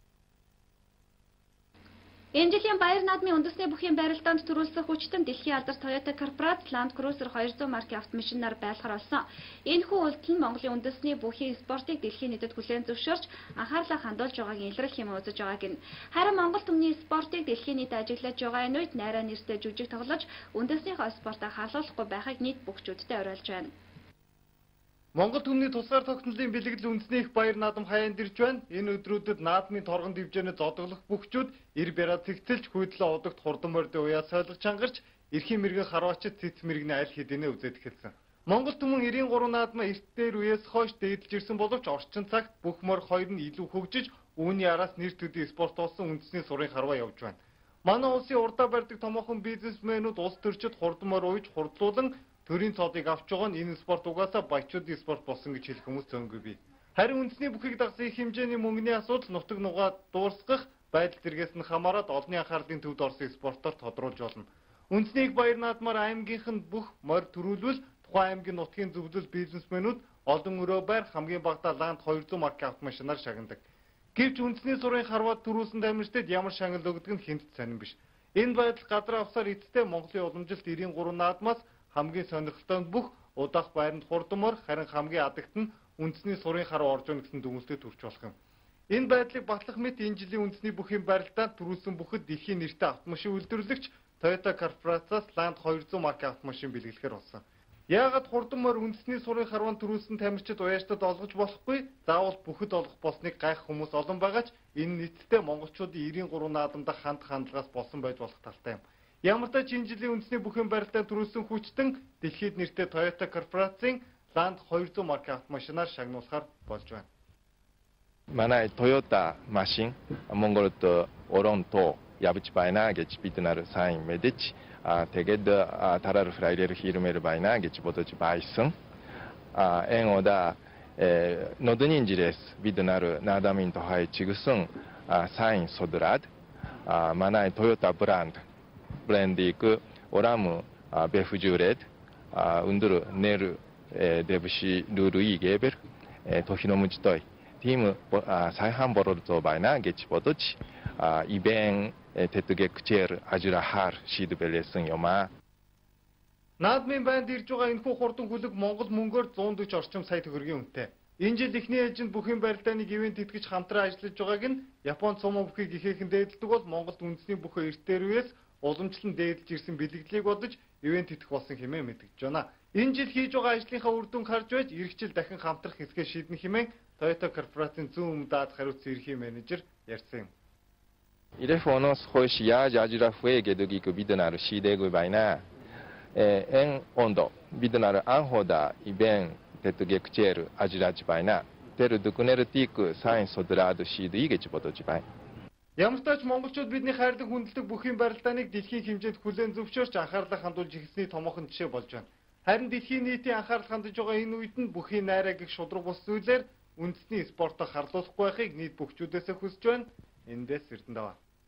Энэ жилийн баяр наадмын үндэсний бүхийн барилдаанд төрүүлсэн хүчтэн дэлхийн алдарт Toyota корпорац Land Cruiser хоёр зуун маркийн автомашинаар байлгаар олсон. Энэхүү үйлдэл нь Монголын үндэсний бүхийн спортыг дэлхийн нийтэд хүлээн зөвшөөрч анхаарлаа хандуулж байгааг илрэх юм үзэж байгааг нь. Харин Монгол түмний спортыг дэлхийн нийтэд ажиглаж байгаа энэ үед найраа нэртэй жүжиг тоглож үндэснийхөө спортыг халуулахгүй байхыг нийт бүгчүүдтэй уриалж байна. Монгол түмний тусгаар тогтнолын бэлэгдэл үндэсний их баяр наадам хаяанд ирж байна. Энэ өдрүүдэд наадмын торгон дэвжээний зодоглох бүгчүүд эр бяраа цэгцэлж хүйдлээ удагт хурдан морьдын уяа сойлгож чангарч эрхийн мэрэгэн харваачид цэц мэрэгний аль хэдийнэ үзээд эхэлсэн. Монгол түмэн эрийн гурван наадмаа эрт дээр үеэс хойш дээдлж ирсэн боловч орчин цагт бүх морь хоёр нь илүү хөгжиж үүний араас нэр төдий спорт болсон үндэсний сурын харваа явж байна. Манай улсын урдаа барьдаг томоохон бизнесмэнүүд улс төрчид хурдан морь ууж хурдлуулан төрийн цоодыг авч байгаа нь энэ спорт угаасаа баячуудын спорт болсон гэж хэлэх хүмүүс зөөнгүй бий. Харин үндэсний бүхийг дагсан их хэмжээний мөнгөний асуудал нутаг нугаа дуурсгах байдал зэргээс нь хамаарат олонний анхаарлын төвд орсон спортоор тодруулж болно. Үндэсний их баяр наадмаар аймгийнх нь бүх морь төрүүлвэл тухайн аймгийн нутгийн зөвлөл бизнесмэнүүд олон өрөө байр хамгийн багадаа Land хоёр зуун маркийн автомашинаар шагнадаг. Гэвч үндэсний сурын харваад төрүүлсэн тамирчдад ямар шагнал өгдөг нь хинт сонирн биш. Энэ байдал газар авсаар эцэстээ Монголын уламжилт эрийн гурван наадмаас хамгийн сонирхолтой нь бүх удаах байранд хурдан морь, харин хамгийн адагт нь үндэсний сурын хараа орж ийн гэсэн дүгнэлтэд хүрч болох юм. Энэ байдлыг батлах мэт энэ жилийн үндэсний бүхийн барилдаанд төрүүлсэн бүхэд дэлхийн нэртэй автомашин үйлдвэрлэгч Toyota корпорацаас Land хоёр зуун маркийн автомашин бэлгэлэхээр болсон. Яагаад хурдан морь үндэсний сурын харваанд төрүүлсэн тамирчид уяачдад олгож болохгүй? Заавал бүхэд олох болсныг гайх хүмүүс олон байгаа ч энэ нийтдээ монголчуудын эрийн гурван наадамдаа ханд хандлагаас болсон байж болох талтай юм. Ямар ч энэ жилийн үндэсний бүхэн барилдаанд төрүүлсэн хүчтэн дэлхийд нэртэй Toyota корпорацийн Land хоёр зуун маркийн автомашинаар шагнуулахаар болж байна. Манай Toyota машин Монголд орон то явж байна гэж бид нар сайн мэдэж тэгээд тараар фрайлер хийрмээр байна гэж бодож байсан. Энэ удаа нодонин жилээс бид нар наадамын тухай чигсэн сайн содраад манай Toyota брэнд брендийг орам бэфжүрээд өндөр нэр дэвши 누르이 개별 도시노무지도이 팀 사이한 버로도 바이나 гэж бодож ибэн тэтгэх чээр ажрахаар шийдвэрлсэн юм а. Наадмын байнд ирж байгаа энэхүү хурдан хүлэг Монгол мөнгөөр зуун дөрвөн орчим сая төгрөгийн үнэтэй. Энэ жил эхний ээлжинд бүхэн барилдааны ивент тэтгэж хамтран ажиллаж байгааг нь Японд сумын бүхийг ихээхэн дээдэлдэг бол Монголд үндэсний бүхэн эртээр үеэс уламжлан дээдэлж ирсэн бэлэгдлийг бодож ивент тэтгэх болсон хэмээн мэдэгдэж байна. Энэ жил хийж байгаа ажлынхаа үр дүнг харж байж эх жил дахин хамтрах хэсгээ шийднэ хэмээн Toyota корпорацийн зүүн өмнөд хариуцсан ерхий менежер ярьсан юм. Irefonos хойш яаж ажрах вэ гэдгийг бид нар шийдээгүй байна. Энэ ондо бид нар анхудаа ивент тэтгэх чээр ажлаж байна. Тэр дүгнэр тик сайн содраад шийдэе гэж бодож байна. Ямар ч тач монголчууд бидний хайрлаг хүндэлдэг бүхийн барилдааныг дэлхийн хэмжээнд хүлээн зөвшөөрч анхаарлаа хандуулж эхэлсний томоохон жишээ болж байна. Харин дэлхийн нийтийн анхаарал хандаж байгаа энэ үед нь бүхийн найраа гэх шудраг бус зүйлээр үндэсний спортоо харлуулахгүй байхыг нийт бүхчүүдээс хүсэж байна. Эндээс Эрдэнэт.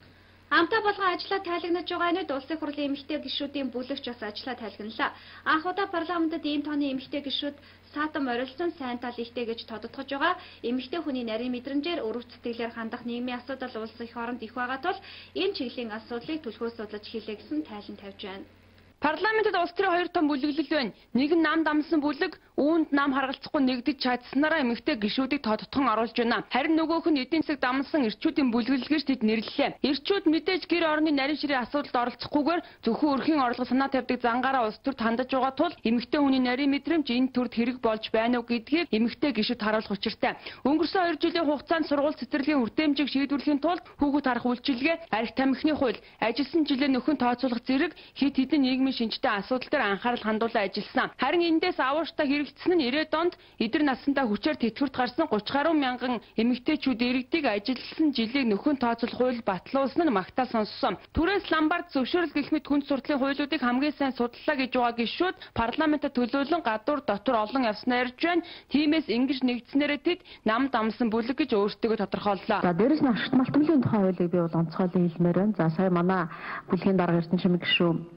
Амтаа болгон ажлаа тайлагнаж байгаа нь улсын хурлын эмэгтэй гишүүдийн бүлэгч бас ажлаа тайлгналаа. Анх удаа парламентод ийм тооны эмэгтэй гишүүд саатам орилсон сайн тал ихтэй гэж тодотгож байгаа. Эмэгтэй хүний нарийн мэдрэмжээр өрөв сэтгэлээр хандах нийгмийн асуудал улс их оронд их байгаа тул энэ чиглэлийн асуудлыг түлхүүр судлаж хийлээ гэсэн тайлан тавьж байна. Парламентод улс төрийн хоёр том бүлэглэл байна. Нэг нь нам дамсан бүлэг, үүнд нам харгалзахгүй нэгдэж чадсанараа эмэгтэй гишүүдийг тодотгон оруулж байна. Харин нөгөөх нь эдийн засаг дамсан эрчүүдийн бүлэглэл гэж тэд нэрлэлээ. Эрчүүд мэдээж гэр орны нарийн ширээ асуудалд оролцохгүйгээр зөвхөн өрхийн орлого санаа тавьдаг зангаараа улс төрд хандаж байгаа тул эмэгтэй хүний нарийн мэдрэмж энэ төрд хэрэг болж байна уу гэдгийг эмэгтэй гишүүд харуулах учиртай. Өнгөрсөн хоёр жилийн хугацаанд сургууль цэцэрлэгийн хүртээмжийг шийдвэрлэхийн тулд хүүхэд харах үйлчилгээ, архи тамхины хууль, ажилсан жилээ нөхөн тооцоолох зэрэг хэд хэдэн нийгмийн шинжтэй асуудал дээр анхаарал хандуулан ажилласан. Харин эндээс авууштай хэрэгжсэн нь ирээдүйд онд эдгээр насандаа хүчээр тэтгэврт гарсан гуч гаруй мянган эмэгтэйчүүд иргэдийг ажилласан жилийг нөхөн тооцоолох хууль батлуулсан нь магтаал сонссон. Түрээс ламбард зөвшөөрөл гэх мэт хүнд сурталын хуулиудыг хамгийн сайн судлаа гэж байгаа гишүүд парламентод төлөөлөн гадуур дотор олон явснаар ярьж байна. Тиймээс ингэж нэгдснээрээ тэд нам дамсан бүлэг гэж өөрсдөө тодорхойллоо. За дээрэс нь ашигт малтмлын тухай хуулийг би бол онцгойлон хэлмээр байна. За сая манай бүлгийн дарга эрдэнэ чимэг гишүү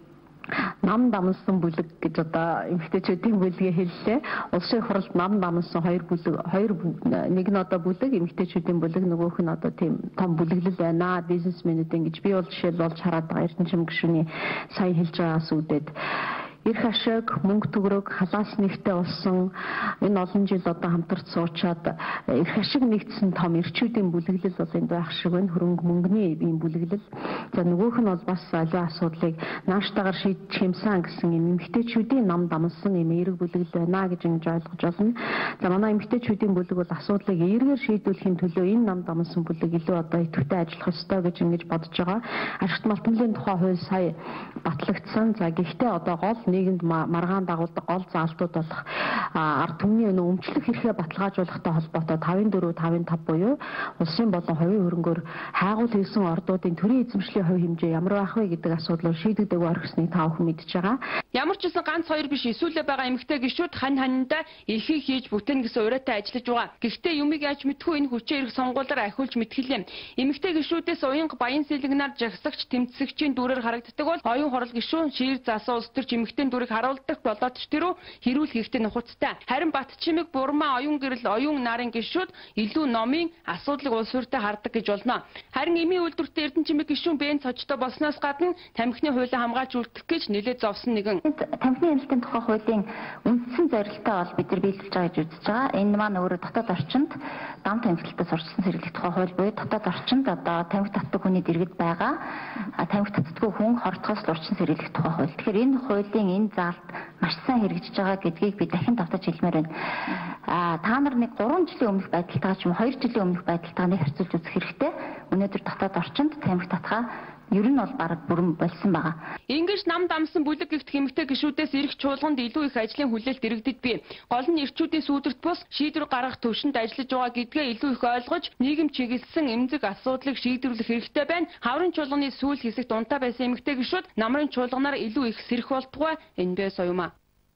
нам дамсан бүлэг гэж одоо эмэгтэйчүүдийн бүлгээ хэллээ. Улсын хурлд нам дамсан хоёр бүлэг, хоёр нэг нь одоо бүлэг, эмэгтэйчүүдийн бүлэг, нөгөөх нь одоо тийм том бүлэглэл байна. Бизнесмэнүүдийн гэж би бол жишээл болж хараад байгаа эрдэнэ чимэг гишүүний сая хэлж байгаас үүдээд эрх ашиг, мөнгө төгрөг, халаас нэгтэй болсон энэ олон жил одоо хамтарч суучаад эрх ашиг нэгдсэн том эрчүүдийн бүлэглэл бол энд байх шиг байна. Хөрөнгө мөнгөний ийм бүлэглэл. За нөгөөх нь бол бас аливаа асуудлыг нааштайгаар шийдэж хэмсэн гэсэн юм эмэгтэйчүүдийн нам дамсан юм эерэг бүлэглэл байна гэж ингэж ойлгож байна. За манай эмэгтэйчүүдийн бүлэг бол асуудлыг эергээр шийдвэрлэхийн төлөө энэ нам дамсан бүлэг илүү одоо идэвхтэй ажиллах ёстой гэж ингэж бодож байгаа. Ашигт малтмлын тухай хууль сая батлагдсан. За гэхдээ одоо гол нийгэмд маргаан дагуулдаг гол заалтууд болох ард түмний өмчлөх эрхээ баталгаажуулахтай холбоотой тавын дөрөв тавын тав буюу улсын болон хувийн хөрөнгөөр хайгуул хийсэн ордуудын төрийн эзэмшлийн хувь хэмжээ ямар байх вэ гэдэг асуудлыг шийдэгдэг орхисныг та бүхэн мэдж байгаа. Ямар ч гэсэн ганц хоёр биш эсвэл байгаа эмэгтэй гишүүд хань ханиндаа эрхийг хийж бүтээн гэсэн ураатай ажиллаж байгаа. Гэхдээ юмыг яаж мэдхүү энэ хүчээр их сонгуулиар ахиулж мэдхэлээ. Эмэгтэй гишүүдээс уянга баян сэлгэнаар жагсагч тэмцэгчийн дүрээр харагддаг бол оюун хурал гишүүн шиир заасан улс төрч эмэгтэй дүрийг харуулдаг болоод ч тэрүү хэрүүл хийхтэй нухацтай. Харин Батчимэг, Бурмаа, оюун гэрэл, оюун нарын гишүүд илүү номын асуудлыг улс төртөө хардаг гэж болно. Харин эмийн үйлдвэртээ эрдэнэ чимэг гишүүн бэн цочтой болсноос гадна тамхины хуулийг хамгаалж үлдэх гэж нэлээд зовсон нэгэн. Тамхины эмнэлгийн тухай хуулийн үндсэн зорилтоо бол бид нар биелүүлж байгаа гэж үзэж байгаа. Энэ маань өөрөө дотоод орчинд дам тамхилтаас урьдчилан сэргийлэх тухай хууль буюу дотоод орчинд одоо тамхи татдаг хүний дэргэд байгаа тамхи татдаггүй хүн хортгоос урьдчилан сэргийлэх тухай хууль. Тэгэхээр энэ хуулийн энэ заалт маш сайн хэрэгжиж байгаа гэдгийг би дахин давтаж хэлмээр байна. Аа та нар нэг гурван жилийн өмнөх байдалтайгаа ч юм уу хоёр жилийн өмнөх байдалтайгаа нэг харьцуулж үзэх хэрэгтэй. Өнөөдөр дотоод орчинд тамхи татхаа ер нь бол бараг бүрэн болсон байгаа. Ингэж нам дамсан бүлэг гихт эмэгтэй гишүүдээс ирэх чуулганд илүү их ажлын хүлээлт иргэдэд бий. Гол нь эрчүүдийн сүүдэрт бус шийдвэр гаргах төвшөнд ажиллаж байгаа гэдгээ илүү их ойлгож, нийгэм чиглэсэн эмзэг асуудлыг шийдвэрлэх хэрэгтэй байна. Хаврын чуулганы сүүл хэсэгт унтаа байсан эмэгтэй гишүүд намрын чуулганаар илүү их сэрэх болтугай эндээ соёмаа.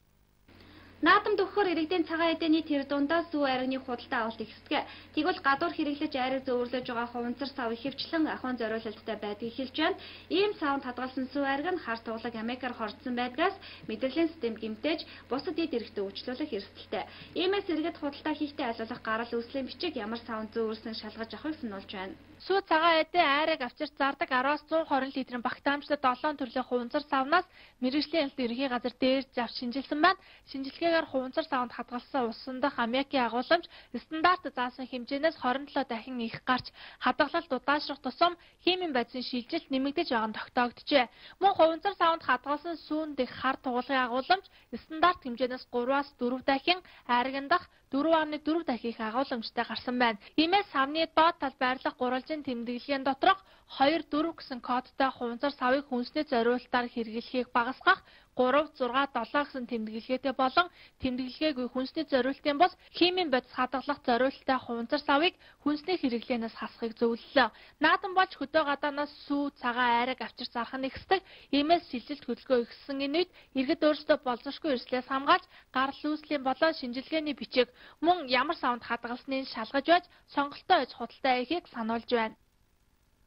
Наадам төгөхөр иргэдийн цагаан эдэний тэр дундаа сүү айрганы худалдаа авалт ихсдэг. Тэгвэл гадуур хэрэглэж айраг зөөвөрлөж байгаа хуванцар сав ихэвчлэн ахуйн зориулалттай байдгийг хэлж байна. Ийм савнд хадгалсан сүү айраг нь хар туглаг Америкаар хордсон байдгаас мэдрэлийн систем гэмтээж бусад эд эрхтээ өвчлүүлэх эрсдэлтэй. Иймээс иргэд худалдаа хийхдээ айлуулах гарал үүслийн бичиг ямар савнд зөөвөрсөн шалгаж авахыг сануулж байна. Сүү цагаан эдээ айраг авчирч зардаг араас зуун хорин литрийн багтаамжтай долоон төрлийн хуванцар савнаас мэргэжлийн элт ерхий газар дээрж авч шинжилсэн байна. Шинжилгээгээр хуванцар савнд хадгалсан усан дах аммиакийн агуулмж стандарт заасан хэмжээнээс хорин долоо дахин их гарч хадгалалт удаашрах тусам химийн байдлын шилжилт нэмэгдэж байгаа нь тогтоогджээ. Мөн хуванцар савнд хадгалсан сүүн дэх хар тугуулгын агуулмж стандарт хэмжээнээс гураваас дөрөв дахин, айрагн дах дөрөв ам дөрөв дахин их агуулмжтай гарсан байна. Иймээс савны доод тал байрлах гурвалжин тэмдэглэлийн доторх хоёр дөрөв гэсэн кодтай хуванцар савыг хүнсний зориулалтаар хэрэглэхийг багасгах, гурав зурга долоо гэсэн тэмдэглэгээтэй болон тэмдэглэгээгүй хүнсний зориулалтын бос химийн бодис хадгалах зориулалттай хуванцар савыг хүнсний хэрэглээнээс хасахыг зөвлөлөө. Наадам болж хөдөө гадаанаас сүү, цагаан айраг авчир зарах нь ихсдэг. Иймээс шилжилт хөдөлгөөн ихссэн энэ үед иргэд өөрсдөө болзошгүй эрслээс хамгаалж гарал үүслийн болон шинжилгээний бичиг мөн ямар савнд хадгалсныг шалгаж байж сонголтоо ээж худалдаа хийхийг сануулж байна.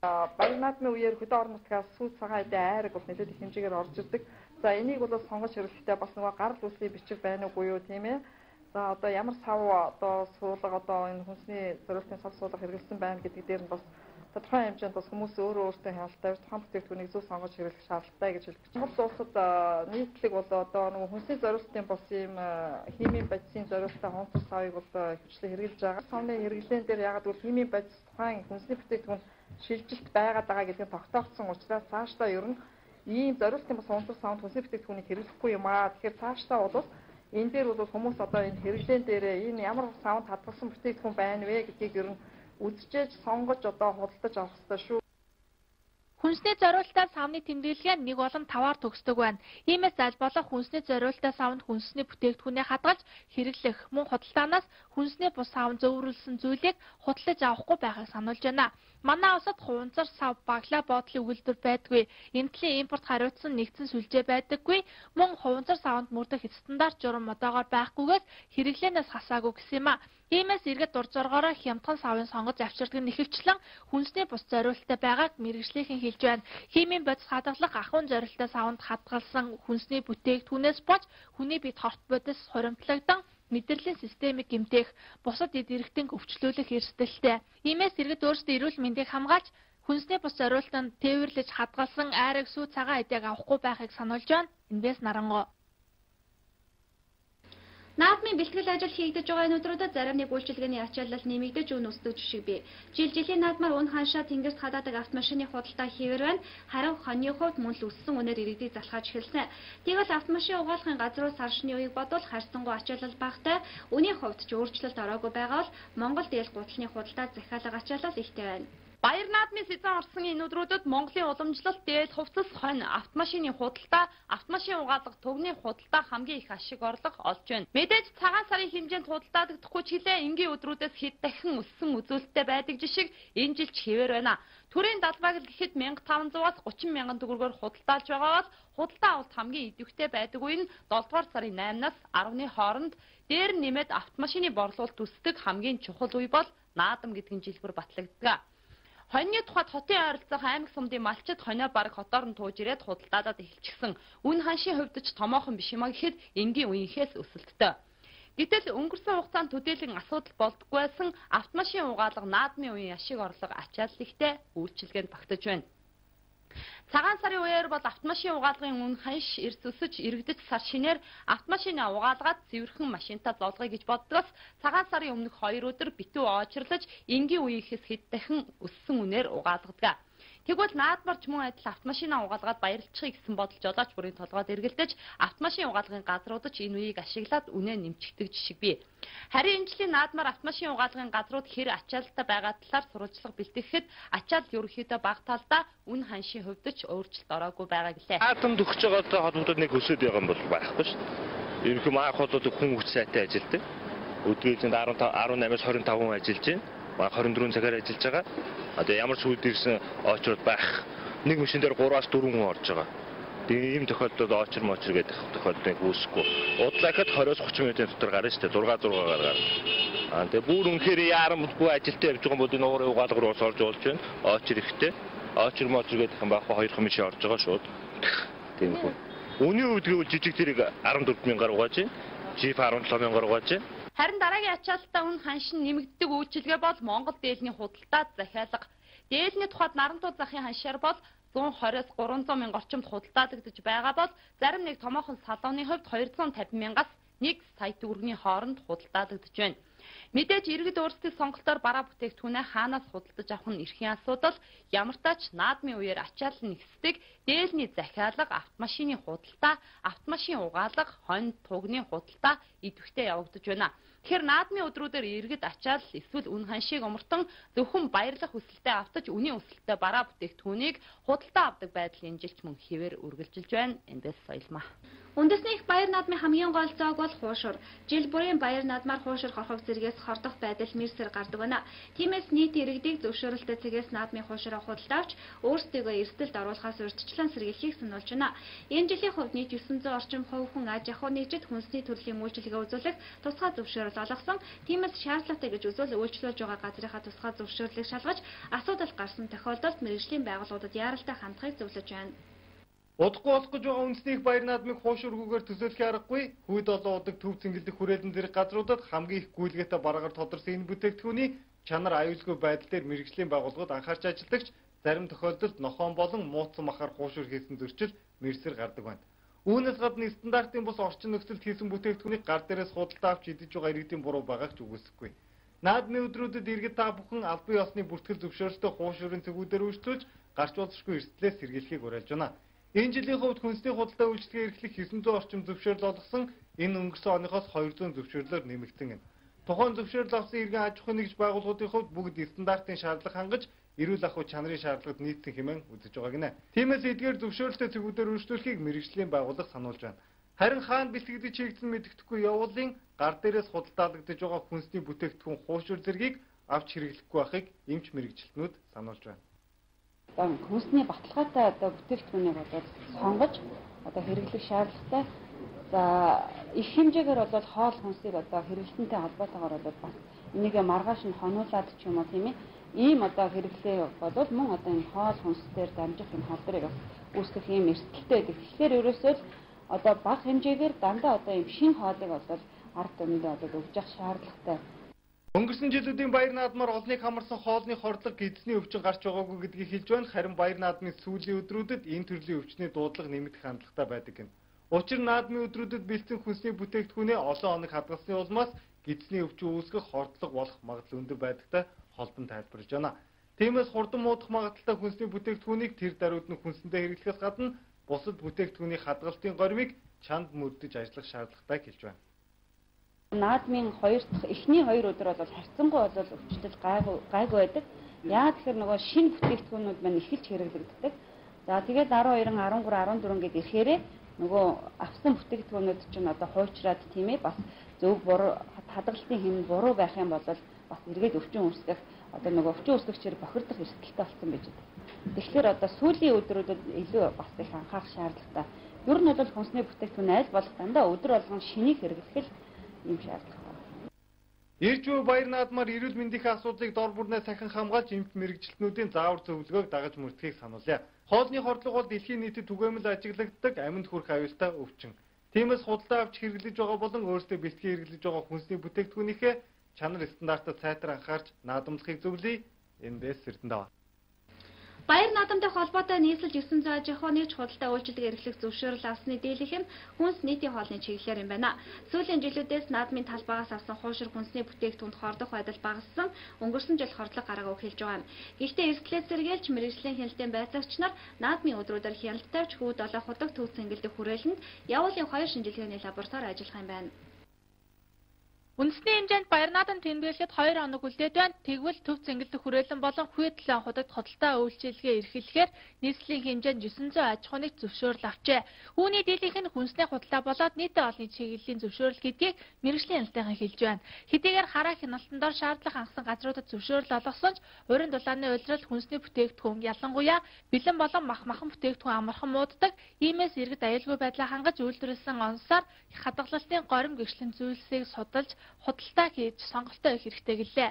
Баяр наадмын үеэр хөдөө орон нутгаас сүүл цагаан эдийн айраг бол нэлээд их хэмжээгээр орж ирдэг. За энийг бол сонгож хэрэглэхдээ бас нөгөө гарал үүслийн бичиг байна уугүй юу тийм ээ. За одоо ямар сав одоо суулга одоо энэ хүнсний зориултын сав суулга хэрэгэлсэн байна гэдэг дээр нь бас тодорхой хэмжээнд бас хүмүүс өөрөө өөртөө хяналттай тухайн бүтээгдэхүүнийг зөв сонгож хэрэглэх шаардлагатай гэж хэлдэг. Монгол улсад нийтлэг бол одоо нөгөө хүнсний зориултын бас ийм химийн бодисын зориултаа хонцор савыг бол хвчлэн хэрэгжилж байгаа. Савны хэрэглэн дээр ягаад гэвэл химийн бодис тухайн хүнсний бүтээгдэхүүн шилжилт байгаад байгаа гэдгийг тогтоогдсон учраас цаашдаа ер нь ийм зориултын бас хонцор савнд хүнсний бүтээгдэхүүнийг хэрэглэхгүй юм аа. Тэгэхээр цаашдаа бол энэ дээр бол хүмүүс одоо энэ хэрэглэн дээрээ энэ ямар савнд хадгалсан бүтээгдэхүүн байна вэ гэдгийг ер нь үзчихэж сонгож одоо худалдаж авах хэрэгтэй шүү. Хүнсний зориултаа савны тэмдэглэгээ нэг болон таваар төгсдөг байна. Иймээс залбиолох хүнсний зориултаа савнд хүнсний бүтээгдэхүүнээ хадгалж хэрэглэх мөн худалдаанаас хүнсний бус савн зөвөрүүлсэн зүйлийг худалдаж авахгүй байхыг сануулж байна. Манай улсад хуванцар сав баглаа боотлын үйлдвэр байдаггүй. Эмтлийн импорт хариуцсан нэгдсэн сүлжээ байдаггүй. Мөн хуванцар савнд мөрдөх стандарт журам одоогоор байхгүйгээс хэрэглэнээс хасаагүй гэсэн юм а. Иймээс иргэд дур зоргоороо хямдхан савын сонгож авчирдаг нь ихэвчлэн хүнсний бус зориултаа байгааг мэргэжлийнхэн хэлж байна. Химийн бодис хадгалах ахуйн зориултаа савнд хадгалсан хүнсний бүтээгдэхүүнээс болж хүний биед хорт бодис хуримтлагдан мэдрэлийн системийг гэмтэх, бусад эд эрхтэнг өвчлүүлэх эрсдэлтэй. Иймээс иргэд өөрсдөө эрүүл мэндийг хамгаалж хүнсний бус зориултанд тээвэрлэж хадгалсан айраг сүү цагаан эдэг авахгүй байхыг сануулж байна. Инвест Нарангоо. Наадмын бэлтгэл ажил хийгдэж байгаа энэ өдрүүдэд зарим нэг үйлчилгээний ачаалал нэмэгдэж үн өсдөг жишг бий. Жил жилийн наадмаар үн ханшаа тэнгэрт хадаадаг автомашины худалдаа хийвэр байна. Харин хоньны хувьд мөн л өссөн үнээр иргэдийг залхаж эхэлсэн. Тэгвэл автомашин угаалгын газруу саршны үеийг бодвол харьцангуй ачаалал багтай. Үнийн хувьд ч өөрчлөлт ороогүй байгаа бол Монголд дээл гутлын худалдаа захиалга ачаалал ихтэй байна. Баяр наадмын сезон орсон энэ өдрүүдэд Монголын уламжлалт дээл хувцас хонь автомашины худалдаа, автомашин угаалга түгний худалдаа хамгийн их ашиг орлого олж байна. Мэдээж цагаан сарын хэмжээнд худалдаагдахгүй ч хэлээ энгийн өдрүүдээс хэд дахин өссөн үзүүлэлттэй байдаг жишг энэ жил ч хэвээр байна. Төрийн далбаг л гэхэд мянга таван зураас гучин мянган төгрөгөөр худалдаалж байгаа бол худалдаа авалт хамгийн идэвхтэй байдаг үе нь долдугаар сарын наймнаас арваны хооронд дээр нэмээд автомашины борлуулалт үсдэг хамгийн чухал үе бол наадам гэдгийн жилбэр батлагддаг. Хоньны тухайд хотын ойролцоох аймаг сумдын малчид хонио бараг хотоор нь тууж ирээд худалдаадад эхэлчихсэн. Үн ханшийн хувьд ч томоохон биш юм а гэхэд энгийн үеийнхээс өсөлттэй. Гэтэл өнгөрсөн хугацаанд төдийлөн асуудал болдоггүй байсан автомашин угаалга наадмын үеийн ашиг орлого ачаалал ихтэй үйлчилгээнд багтаж байна. Цагаан сарын үеэр бол автомашин угаалгын үн ханш эрс өсөж иргэдэд сар шинээр автомашины угаалгаад цэвэрхэн машинтаа зовлгоё гэж боддгоос цагаан сарын өмнөх хоёр өдөр битүү оочрлож энгийн үеийнхээс хэд дахин өссөн үнээр угаалгадаг. Тэгвэл наадмарч мөн адил автомашинаа угаалгаад баярлчихъя гэсэн бодолж олооч бүрийн толгойд эргэлдэж автомашин угаалгын газруудад ч энэ үеийг ашиглаад үнэ нэмчихдэг жишг бий. Харин энэ жилийн наадмаар автомашин угаалгын газрууд хэр ачаалттай байгаа талаар сурвалжлага бэлтгэхэд ачаал ерөнхийдөө бага талдаа үн ханшийн хувьд ч өөрчлөлт ороогүй байгаа гэлээ. Наадамд өгч байгаатай холбоотой нэг өсөд байгаа юм бол байхгүй шүү дээ. Ерөнхийдөө маах холбоотой хүн хүч сайтай ажилтдаг. Өдрийн арвантаас хорин таван хүн ажиллаж байна. двадцать четыре цагаар ажиллаж байгаа. Одоо ямар ч үед ирсэн очрууд байх. Нэг машин дээр гураас дөрвөн хүн орж байгаа. Тэгээ ийм тохиолдолд очр мочр гэдэг тохиолдлыг үүсэхгүй. Удлаахад двадцать-оос тридцать минутын дотор гарна шүү дээ. шесть шесть гаргаар. Аа тэгээ бүр үнэхээр яарамдгүй ажилтаа явж байгаа бол энэ уурын угаалга руу орж болж байна. Очр ихтэй. Очр мочр гэдэг юм байхгүй хоёр машин орж байгаа шууд. Тийм үү. Үүний үед гэвэл жижиг тэрэг дөрвөн мянган угааж байна. Жип дөрвөн мянган угааж байна. Харин дараагийн ачаалттай үн ханшин нэмэгддэг үйлчилгээ бол Монгол дээлний худалдаа захиалга. Дээлний тухайд нарантуу захын ханшаар бол зуун двадцать-оос гуравзуун мянга орчимд худалдаагдаж байгаа бол зарим нэг томоохон салууны хувьд двухсад и пятьдесят мянгаас нэг сая төгрөгийн хооронд худалдаагдаж байна. Мэдээж иргэд өөрсдийн сонголтоор бараа бүтээгдэхүүнээ хаанаас худалдаж авах нь эрхийн асуудал. Ямар тач наадмын үеэр ачаал нэгсдэг дээлний захиалга, автомашины худалдаа, автомашин угаалга, хонь тугны худалдаа идэвхтэй явагдаж байна. Тэгэхээр наадмын өдрүүдээр иргэд ачаал эсвэл үн ханшийг умартан зөвхөн баярлах хүсэлтэд автаж үнийн өсөлтөд бараа бүтээгдэхүүнийг худалдаа авдаг байдал энэ жилч мөн хэвээр үргэлжилж байна. Эндээс соёлмаа. Үндэсний их баяр наадмын хамгийн гол зоог бол хуушур. Жил бүрийн баяр наадмаар хуушур хорхогдож зэргээс хордох байдал мэрсэр гардаг байна. Тиймээс нийт иргэдийг зөвшөөрөлтэй цэгээс наадмын хуушраа худалдаавч өөрсдийгөө эрсдэлд оруулахаас урьдчилан сэргийлэхийг сануулж байна. Энэ жилийн хувьд нийт дев'сэн зуун орчим хувь хүн аж ахуй нэгжид хүнсний төрлийн үйлчилгээ үзүүлэх тусгай зөвшөөрөл олгосон. Тиймээс шаардлагатай гэж үзвэл үйлчлүүлж байгаа газрынхаа тусгай зөвшөөрлийг шалгаж асуудал гарсан тохиолдолд мэргэжлийн байгууллагуудад яаралтай хандахыг зөвлөж байна. Удахгүй болох гэж байгаа үндэсний баяр наадмыг хуушургүйгээр төсөөлөх аргагүй. Хүйд олон удаг төв цэнгэлдэх хүрээлэн зэрэг газруудад хамгийн их гүйлгээтэй бараагаар тодорсон энэ бүтээгдэхүүний чанар аюулгүй байдал дээр мэргэжлийн байгууллагууд анхаарч ажилладагч зарим тохиолдолд нохон болон мууцсан махаар хуушур хийсэн зөрчил мэрсэр гардаг байна. Үүнээс гадна стандартын бус орчин нөхцөлд хийсэн бүтээгдэхүүнийг гар дээрээс худалдаа авч идэж байгаа иргэдийн буруу байгааг ч үгүйсэхгүй. Наадмын өдрүүдэд иргэд та бүхэн албан ёсны бүртгэл зөвшөөрөлтөй хуушурын цэгүүдээр үйлчлүүлж гарч болзошгүй эрсдлээс сэргийлэхийг уриалж байна. Энэ жилийн хувьд хүнсний худалдаа үйлчлэгээ эрхлэх хэсэг зуун орчим зөвшөөрөл олгосон энэ өнгөрсөн оныхоос хоёр зуун зөвшөөрлөөр нэмэгдсэн юм. Тухайн зөвшөөрөл авсан иргэн аж ахуйн нэгж байгууллагуудын хувьд бүгд стандартын шаардлага хангаж эрүүл ахуй чанарын шаардлагад нийцсэн хэмээн үзэж байгаа гинэ. Тиймээс эдгээр зөвшөөрөлтэй цэгүүдээр үйлчлүүлэхийг мэргэжлийн байгууллага сануулж байна. Харин хаана бэлтгэгдэж чигдсэн мэддэхгүй явуулын гар дээрээс худалдаалагдаж байгаа хүнсний бүтээгдэхүүн хуушур зэргийг авч хэрэглэхгүй байхыг эмч мэргэжилтнүүд сануулж байна. Хүнсний баталгаатай одоо бүтээгдэхүүнийг одоо сонгож одоо хэрэглэх шаардлагатай. За их хэмжээгээр бол хоол хүнсийг одоо хэрэглэнтэй холбоотойгоор бол бас энийг маргааш нь хонуулаад ч юм уу тийм ээ. Ийм одоо хэрэглээ болвол мөн одоо энэ хоол хүнсээр дамжих энэ холбоорыг бас үүсгэх юм эрсдэлтэй байдаг. Тэгэхээр ерөөсөө л одоо бага хэмжээгээр дандаа одоо ийм шин хоолыг бол ард түмэндээ одоо өгж явах шаардлагатай. Өнгөрсөн жилүүдийн баяр наадмаар олныг хамарсан хоолны хордлого гидсний өвчин гарч байгаагүй гэдгийг хэлж байна. Харин баяр наадмын сүүлийн өдрүүдэд энэ төрлийн өвчний дуудлага нэмэгдэх хандлагатай байдаг юм. Учир нь наадмын өдрүүдэд бэлдсэн хүнсний бүтээгдэхүүнээ олон хоног хадгалсны улмаас гидсний өвчин үүсгэх хордлого болох магадлал өндөр байдагтай холбон тайлбарлаж байна. Тиймээс хурдан муудах магадлалтай хүнсний бүтээгдэхүүнийг тэр даруйд нь хүнсэндээ хэрэглэхээс гадна бусад бүтээгдэхүүний хадгалтын гормыг чанд мөрдөж ажиллах шаардлагатай хэлж байна. Наадмын хоёр дахь эхний хоёр өдөр бол харьцангуй бол өвчтөл гайгүй гайгүй байдаг. Яа тэгэхээр нөгөө шинэ бүтээгдэхүүнүүд маань эхэлж хэрэглэгддэг. За тэгээд дөрөв хоёрын арван гурван арван дөрвөн гээд ирэхээрээ нөгөө авсан бүтээгдэхүүнүүд чинь одоо хуучраад тийм ээ бас зөв буруу хадгалтын хэм буруу байх юм бол бас эргээд өвчин үүсгэх одоо нөгөө өвчин үүсгэгчээр бохирдох эрсдэлтэй болсон байж байгаа. Тэгэхээр одоо сүүлийн өдрүүдэд илүү бас их анхаарах шаардлагатай. Ер нь бол хүнсний бүтээгдэхүүн аль болох дандаа өдөр болгон шинийг хэрэглэх юм шаардлага. Ирж буй баяр наадмаар эрүүл мэндийн асуудлыг дор бүрнээ сахин хамгаалж эмч мэргэжилтнүүдийн заавар зөвлөгөөг дагаж мөрдөхийг сануулъя. Хоолны хордлого бол дэлхийн нийтэд түгээмэл ажиглагддаг аминд хүрэх аюултай өвчин. Тиймээс худалдаа авч хэрэглэж байгаа болон өөрсдөө бэлтгэн хэрэглэж байгаа хүнсний бүтээгдэхүүнийхээ чанар стандартад сайтар анхаарч наадамлахыг зөвлөе. Эндээс Эрдэнэт. Баяр наадамтай холбоотой нийслэл дев'сэн зуун аж ахуй нэгж худалдаа үйлчилгээ эрхлэх зөвшөөрөл авсны дийлэнх нь хүнс нийтийн хоолны чиглэлээр юм байна. Сүүлийн жилүүдээс наадмын талбайгаас авсан хуушир хүнсний бүтээгдэхүүнд хордох байдал багассан, өнгөрсөн жил хордлого гараагүй хэлж байгаа юм. Гэхдээ эрсдлээс сэргийлж мэргэжлийн хяналтын байцаагч нар наадмын өдрүүдээр хяналтайч хүүд олох худаг төв цэнгэлдэх хүрээлэнд явуулын хоёр шинжилгээний лаборатори ажиллах юм байна. Үндэсний хэмжээнд баяр наадам тэмдэглэхэд хоёр хоног үлдээд байна. Тэгвэл төв цэнгэлдэх хүрээлэн болон хүйт төлөө худагт худалдаа үйлчилгээ эрхлэхээр нийслэлийн хэмжээнд дев'сэн зуун аж ахуй нэгж зөвшөөрөл авчээ. Үүний дийлэнх нь хүнсний худалдаа болоод нийтийн олонний чиглэлийн зөвшөөрөл гэдгийг мэргэжлийн хяналтайхан хэлж байна. Хэдийгээр хараа хяналтан дор шаардлага хангасан газруудад зөвшөөрөл олгосон ч урийн дулааны улирал хүнсний бүтээгдэхүүн ялангуяа бэлэн болон мах махан бүтээгдэхүүн амархан мууддаг. Иймээс иргэд аюулгүй байдлаа хангаж үйлдвэрлэсэн онцоор хадгалалтын горим гэрчлэн зүйлсийг судалж худалдаа хийж сонголтоо өгөх хэрэгтэй гэлээ.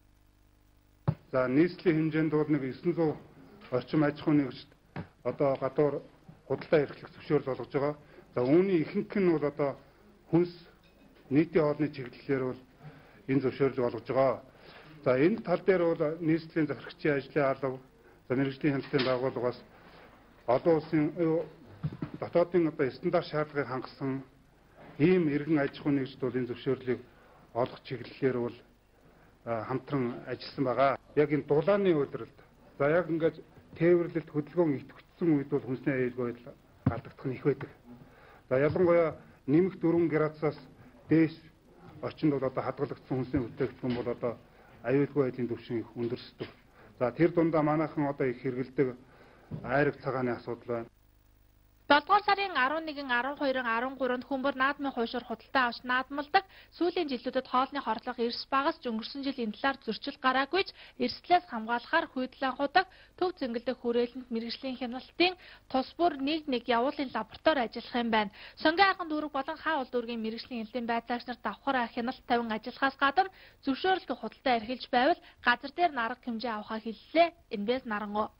За нийслэлийн хэмжээнд бол нэг дев'сэн зуун орчим аж ахуй нэгжид одоо гадуур худалдаа эрхлэх зөвшөөрөл олгож байгаа. За үүний ихэнх нь бол одоо хүнс нийтийн хоолны чиглэлээр бол энэ зөвшөөрлийг олгож байгаа. За энэ тал дээр бол нийслэлийн захирагчийн ажлын алба, за мэргэжлийн хяналтын байгууллагаас олон улсын дотоодын одоо стандарт шаардлагыг хангасан ийм иргэн аж ахуй нэгжид бол энэ зөвшөөрлийг олох чиглэлээр бол хамтран ажилласан байгаа. Яг энэ дулааны үйлрэлд за яг ингээд тээвэрлэлт хөдөлгөөн идэвхжсэн үед бол хүнсний аюулгүй байдал алдагдах нь их байдаг. За ялангуяа нэмэх дөрвөн градусаас дээш орчинд бол одоо хадгалагдсан хүнсний бүтээгдэхүүн бол одоо аюулгүй байдлын түвшин их өндөрсдөг. За тэр дундаа манайхан одоо их хэрэгэлдэг айраг цагааны асуудал байна. долдугаар сарын арван нэгэн, арван хоёрын, арван гурванд хүмбэр наадмын хуйшуур худалдаа авч наадмалдаг. Сүүлийн жилүүдэд хоолны хордлого эрс багас ч өнгөрсөн жил энэ талаар зөрчил гараагүйч эрсдлээс хамгаалахаар хүйдэл анхуудаг төв зөнгөлдөх хүрээлэнд мэргэжлийн хяналтын тус бүр нэг нэг явуулын лаборатори ажиллах юм байна. Сонгон айхан дүүрэг болон хаа ул дүүргийн мэргэжлийн хяналтын байцаагч нар давхар хяналт тавин ажиллахаас гадна зөвшөөрлөг худалдаа эрхэлж байвал газар дээр нарга хэмжээ авахаа хэллээ. Энэс нарангуу.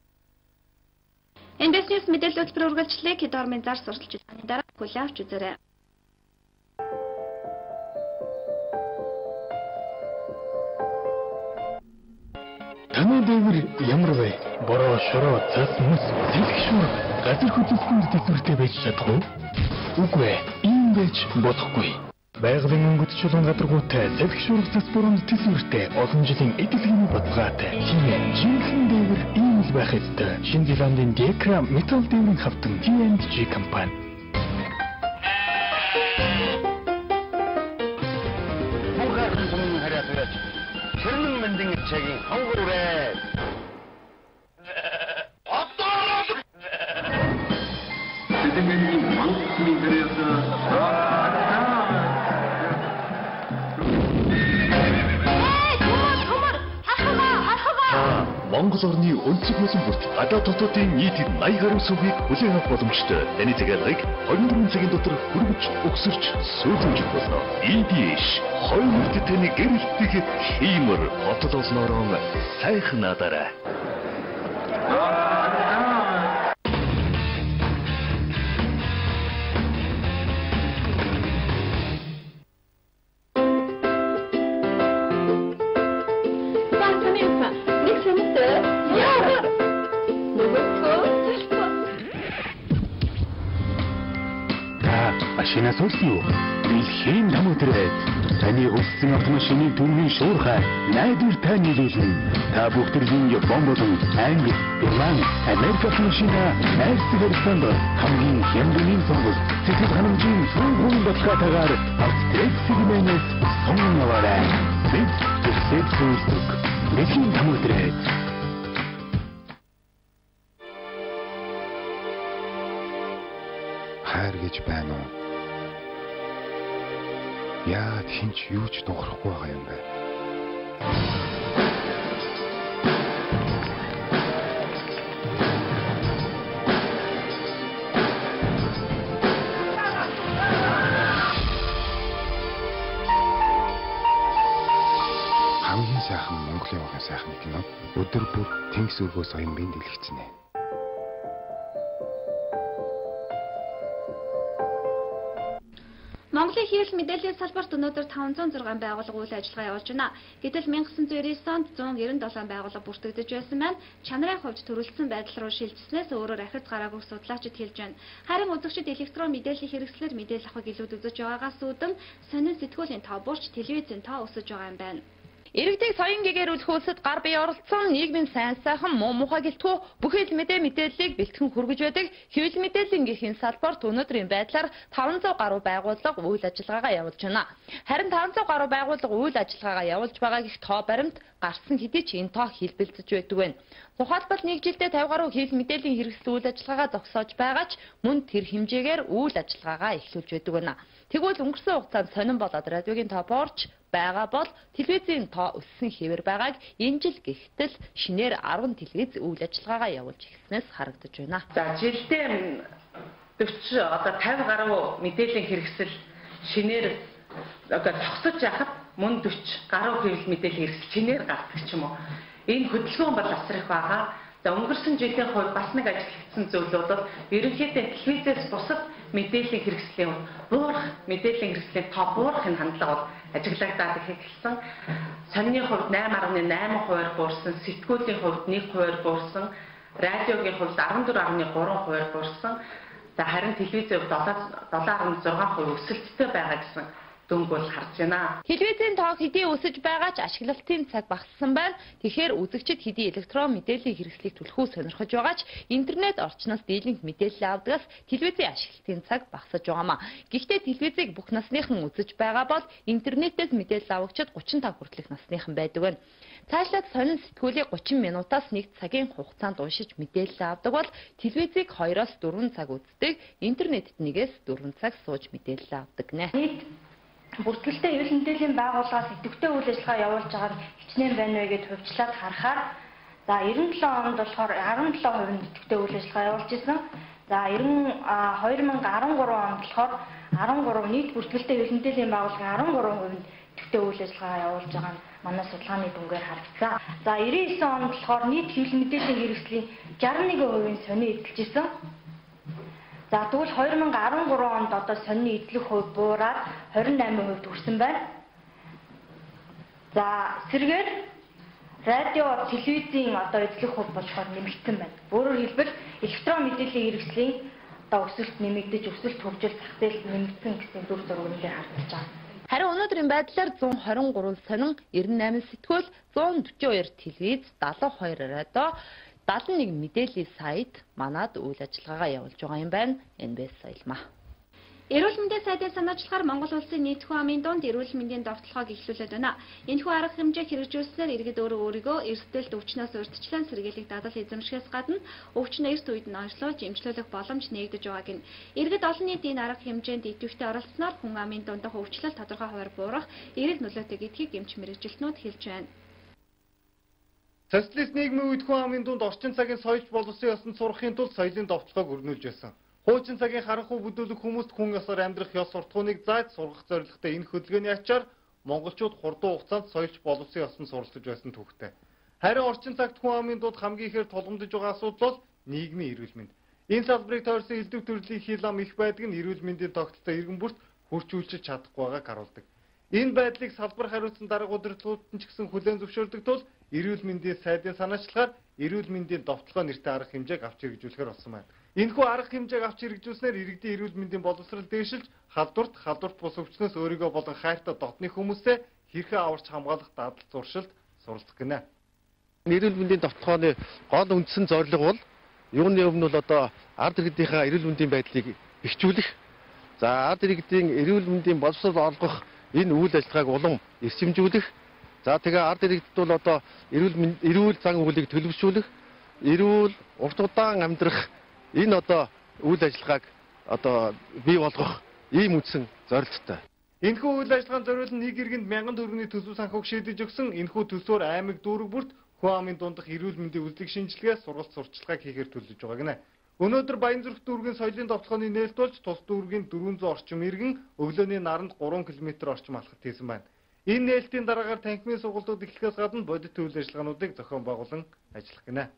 Эндээс нийс мэдээлэл хөтөлбөр үргэлжлэе. Хэд ормын зар сурталчилгааны дараа хүлээ авч үзээрэй. Таны дээгүүр ямар вэ? Бороо, шороо, цас, мөс, сэлгшүүр газар хөдлөлтөнд төлөвтэй байж чадах уу? Үгүй ээ, ийм байж болохгүй. Байгалийн өнгөт чулуун гадаргуутай сэлгшүүр цас бороонд төлөвтэй олон жилийн эдэлгийн баталгаатай. Хинэ жинхэнэ дээгүүр ийм л байх ёстой. Шинэ Зеландын Декра металл дээгүүрийн хавтан ти энд джи компани. Тэрнэн мэндийн чагийн хангуурэ. Тэдний мангасны дээрээс Монгол орны өнцөг болон бүрт гадаад дотоодын нийтийн наяг гаруй сүгийг хүлээн авах боломжтой. Таны захиалгыг хорин дөрвөн цагийн дотор хүргэж өгсөрч сүйтгэж болно. Ийдиш хоёр бүрт таны гэрэлтийг хиймэр хотод олноороо сайхан надараа. Машинаас үлсэв. Бэлхийн том өдрөөд таны өссөн автомашиныг түргэн шуурхай найдвар тань нийлүүлнэ. Та бүгдийн Япон болон Англи, Герман, Америк автомашина найрсаг хэрэгсэнд хамгийн хямдны сонголт. Сэтгэл ханамжийн сүргэн баталгаатайгаар Австралид сегмэнээс сонгон аваарай. Бид зөвсөд зүйлдэг. Бэлхийн том өдрөөд хайр гэж байна уу? Яагаад хинч юу ч дуурахгүй байгаа юм бэ? Хамгийн сайхан Монголын байгаа сайхан кино өдөр бүр тэнгис өргөө соён бинд дэлгэцнэ. Монголын хэвлэл мэдээллийн салбарт өнөөдөр таван зуун зургаан байгууллага үйл ажиллагаа явуулж байна. Гэтэл 천ix девятьсот девяносто онд зуун девяносто долоо байгууллага бүртгэгдэж байсан байна. Чанарын хувьд төрөлсөн байдал руу шилжснээс өөрөөр ахиц гараагүй судлаачид хэлж байна. Харин үзэгчид электрон мэдээллийн хэрэгслээр мэдээлэл авахыг илүүд үзэж байгаагаас үүдэн сонин сэтгүүлийн тоо буурч телевизийн тоо өсөж байгаа юм байна. Иргэдийг соён гэгэрүүлэх хөлсөд гар бие оролцсон нийгмийн сайн сайхан муу мухай гэлтгүү бүхэл мэдээ мэдээллийг бэлтгэн хүргэж байдаг хэвлэл мэдээллийн гэрхийн салбарт өнөөдрийн байдлаар таван зуун гаруй байгууллага үйл ажиллагаагаа явуулж байна. Харин таван зуун гаруй байгууллага үйл ажиллагаагаа явуулж байгаа гэх тоо баримт гарсан хэдий ч энэ тоо хэлбэлцэж байдаг байна. Тухайлбал нэг жилдээ тавин гаруй хэвлэл мэдээллийн хэрэгсэл үйл ажиллагаагаа зогсоож байгаа ч мөн тэр хэмжээгээр үйл ажиллагаагаа эхлүүлж байдаг байна. Тэгвэл өнгөрсөн хугацаанд сонирн болоод радиогийн тоо боорч байгаа бол телевизийн тоо өссөн хэвээр байгааг энэ жил гихтэл шинээр арван телевиз үйл ажиллагаагаа явуулж эхэлснээс харагдаж байна. За жилдээ дөрвөн одоо тавин гаруй мэдээллийн хэрэгсэл шинээр одоо зогсож яхад мөн дөрвөн гаруй хэвлэл мэдээллийн хэрэгсэл шинээр гардаг ч юм уу. Энэ хөдөлгөөн бол асар их байгаа. За өнгөрсөн жилийн хувьд бас нэг ажиглагдсан зүйлүүд бол ерөнхийдөө телевизээс бусад мэдээллийн хэрэгслийн буурах мэдээллийн хэрэгслийн тоо буурахын хандлага бол ажиглагдаад эхэлсэн. Сонины хувьд найман гаруй найман хувиар буурсан, сэтгүүлийн хувьд нэг хувиар буурсан, радиогийн хувьд арван дөрвөн гаруй гурван хувиар буурсан. За харин телевизийн хувьд долоо гаруй зургаан хувь өсөлттэй байгаа гэсэн дүнг бол харж байна. Телевизийн тоо хэдий өсөж байгаа ч ашиглалтын цаг багассан байна. Тэгэхээр үзэгчид хэдий электрон мэдээллийн хэрэгслийг түлхүү сонирхож байгаа ч интернет орчноос дийлэнх мэдээлэл авдагаас телевизийн ашиглалтын цаг багасж байгаамаа. Гэхдээ телевизийг бүх насныхан үзэж байгаа бол интернетээс мэдээлэл авагчид гучин тав хүртэлх насныхан байдаг байна. Цаашлаад сонин сэтгүүлийг гучин минутаас нэг цагийн хугацаанд уншиж мэдээлэл авдаг бол телевизийг хоёроос дөрвөн цаг үздэг, интернетэд нэгээс дөрвөн цаг сууж мэдээлэл авдаг нэ. Бүртгэлтэй эрүүл мэндийн байгууллагаас идэвхтэй үйл ажиллагаа явуулж байгаа нь хичнээн байна вэ гэж хувьчлаад харахаар за девяносто семь онд болохоор арван долоо хувь нь идэвхтэй үйл ажиллагаа явуулж исэн. За two thousand thirteen онд болохоор арван гурав нийт бүртгэлтэй эрүүл мэндийн байгууллагын арван гурав хувь нь идэвхтэй үйл ажиллагаа явуулж байгаа нь манай судалгааны дүнгээр харагдсан. За девяносто девять онд болохоор нийт хэвлэл мэдээллийн хэрэгслийн sixty-one хувийн сонин эдэлж исэн. За тэгвэл two thousand thirteen онд одоо сонины эдлэх хувь буураад twenty-eight хувьд хүрсэн байна. За эсвэргээр радио, телевизийн одоо эдлэх хувь болохоор нэмэгдсэн байна. Өөрөөр хэлбэл электрон мэдээллийн хэрэгслийн одоо өсөлт нэмэгдэж, өсөлт хөгжил зах зээлд нэмэгдсэн гэсэн дүр зургуудыг харагдаж байна. Харин өнөөдрийн байдлаар one twenty-three сонин, ninety-eight сэтгүүл, one forty-two телевиз, seventy-two радио, seventy-one мэдээллийн сайт манад үйл ажиллагаагаа явуулж байгаа юм байна. эн би эс Соёлмаа. Эрүүл мэндийн сайдын санаачлахаар Монгол улсын нийт хүн амын дунд эрүүл мэндийн давталгааг эхлүүлээд байна. Энэхүү арга хэмжээ хэрэгжүүлснээр иргэд өөрөө өөрийгөө эрсдэлд өвчнөөс урьдчилан сэргийлэх дадал эзэмшихээс гадна өвчин эрт үед нь онцлож эмчлүүлэх боломж нээгдэж байгааг нь. Иргэд олон нийтийн арга хэмжээнд идэвхтэй оролцсноор хүн амын дундах өвчлөл тодорхой хуваар буурах эерэг нөлөөтэй гэдгийг эмч мэрэгжилтнүүд хэлж байна. Социалист нийгмийн үед хүн амын дунд орчин цагийн соёлж боловсон ёсонд сурахын тулд соёлын давталгааг өрнүүлж байсан. Хуучин цагийн харанхуй бүдүүлэг хүмүүст хүн ёсоор амьдрах ёс суртахууныг зааж сургах зорилготой энэ хөдөлгөөний ачаар монголчууд хурдан хугацаанд соёлж боловсон ёсонд суралцж байсан түүхтэй. Харин орчин цагт хүн амын дунд хамгийн ихээр тулгамдж байгаа асуудал бол нийгмийн эрүүл мэнд. Энэ салбарыг тойрсон элдв төрлийн хил ам их байдаг нь эрүүл мэндийн тогтолцоо иргэн бүрт хүрчүүлж чадахгүй байгааг харуулдаг. Энэ байдлыг салбар хариуцсан дарга удирдлагууд нь ч гэсэн хүлээн зөвшөөрдөг тул эрүүл мэндийн сайдын санаачлахаар эрүүл мэндийн довтлогоо нэртэй арга хэмжээг авч хэрэгжүүлэхээр болсон байна. Энэхүү арга хэмжээг авч хэрэгжүүлснээр иргэдийн эрүүл мэндийн боловсрол дээшилж халдварт халдварт бус өвчнөөс өөрийгөө болон хайртай дотны хүмүүсээ хэрхэн аварч хамгаалах дадал зуршилд суралцах гинэ. Эрүүл мэндийн довтлогооны гол үндсэн зорилго бол юуны өмнө бол одоо ард иргэдийнхээ эрүүл мэндийн байдлыг бэхжүүлэх. За ард иргэдийн эрүүл мэндийн боловсрол олгох энэ үйл ажиллагааг улам эрчимжүүлэх. За тэгээ ард иргэдэд бол одоо эрүүл эрүүл зан үйлийг төлөвшүүлэх, эрүүл урт удаан амьдрах энэ одоо үйл ажиллагааг одоо бий болгох ийм үндсэн зорилттой. Энэхүү үйл ажиллагааны зориул нь нэг иргэнд мянган төгрөгийн төсөв санхүүг шийдэж өгсөн. Энэхүү төсвөөр аймаг дүүрэг бүрт хүн амын дундах эрүүл мэндийн үзлэг шинжилгээ, сургалт сурталчилгааг хийхээр төлөвлөж байгаа гинэ. Өнөөдөр Баянзүрх дүүргийн соёлын довтлооны нээлт болж тус дүүргийн four hundred орчим иргэн өглөөний наранд three километр орчим алхалт хийсэн байна. Энэ нээлтийн дараагаар танхимын сургалтууд эхлэхээс гадна бодит үйл ажиллагаануудыг зохион байгуулан ажиллах гинэ.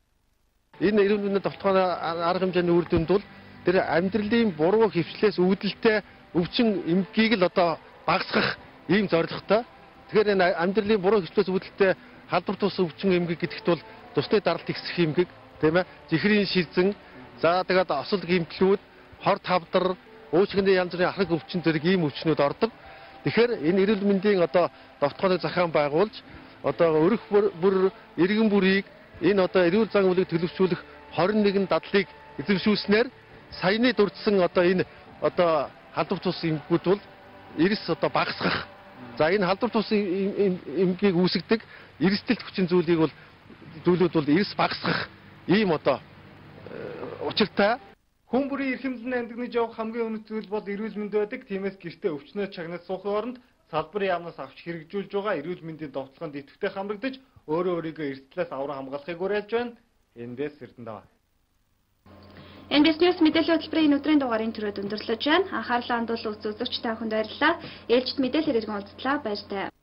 Энэ эрүүл мэндийн довтлооны арга хэмжээний үр дүнд бол тэр амьдралын буруу хөвчлээс үүдэлтэй өвчин эмгэгийг л одоо багасгах ийм зорилготой. Тэгэхээр энэ амьдралын буруу хөвчлээс үүдэлтэй халдвар тус өвчин эмгэг гэдэгт бол тусдаа даралт ихсэх эмгэг, тийм ээ, жихрийн шизэн, за тэгээд осол гэмтлүүд, хор тавдар, уучгины янз бүрийн ахраг өвчин зэрэг ийм өвчнүүд ордог. Тэгэхээр энэ эрүүл мэндийн одоо довтлооны захаан байгуулж одоо өрөх бүр иргэн бүрийг энэ одоо эрүүл зан үйлийг төлөвшүүлэх twenty-one дадлыг эзэмшүүлснээр саяны дурдсан одоо энэ одоо халдвар тус эмгэгүүд бол эрс одоо багасгах. За энэ халдвар тус эмгэгийг үүсгдэг эрсдэлт хүчин зүйлийг бол зүйлүүд бол эрс багасгах ийм одоо учиртай. Хүн бүрийн эрхэмлэн амьдгнаж явах хамгийн үнэт зүйл бол эрүүл мэнд байдаг. Тиймээс гэртээ өвчнөө чагнаж суухын оронд салбарын яамнаас авч хэрэгжүүлж байгаа эрүүл мэндийн довтлогонд идэвхтэй хамрагдаж өөрөө өөрийгөө эрсдлээс аврах хамгаалахыг уриалж байна. эн би эс Эрдэнэт. эн би эс News мэдээллийн хөтөлбөрийн өдрийн дугаарыг төрөд өндөрлөж байна. Анхаарлаа хандуулсан үзэгч та бүхэнд баярлалаа. Ээлжид мэдээлэл хэрэгэн уулзлаа. Баяртай.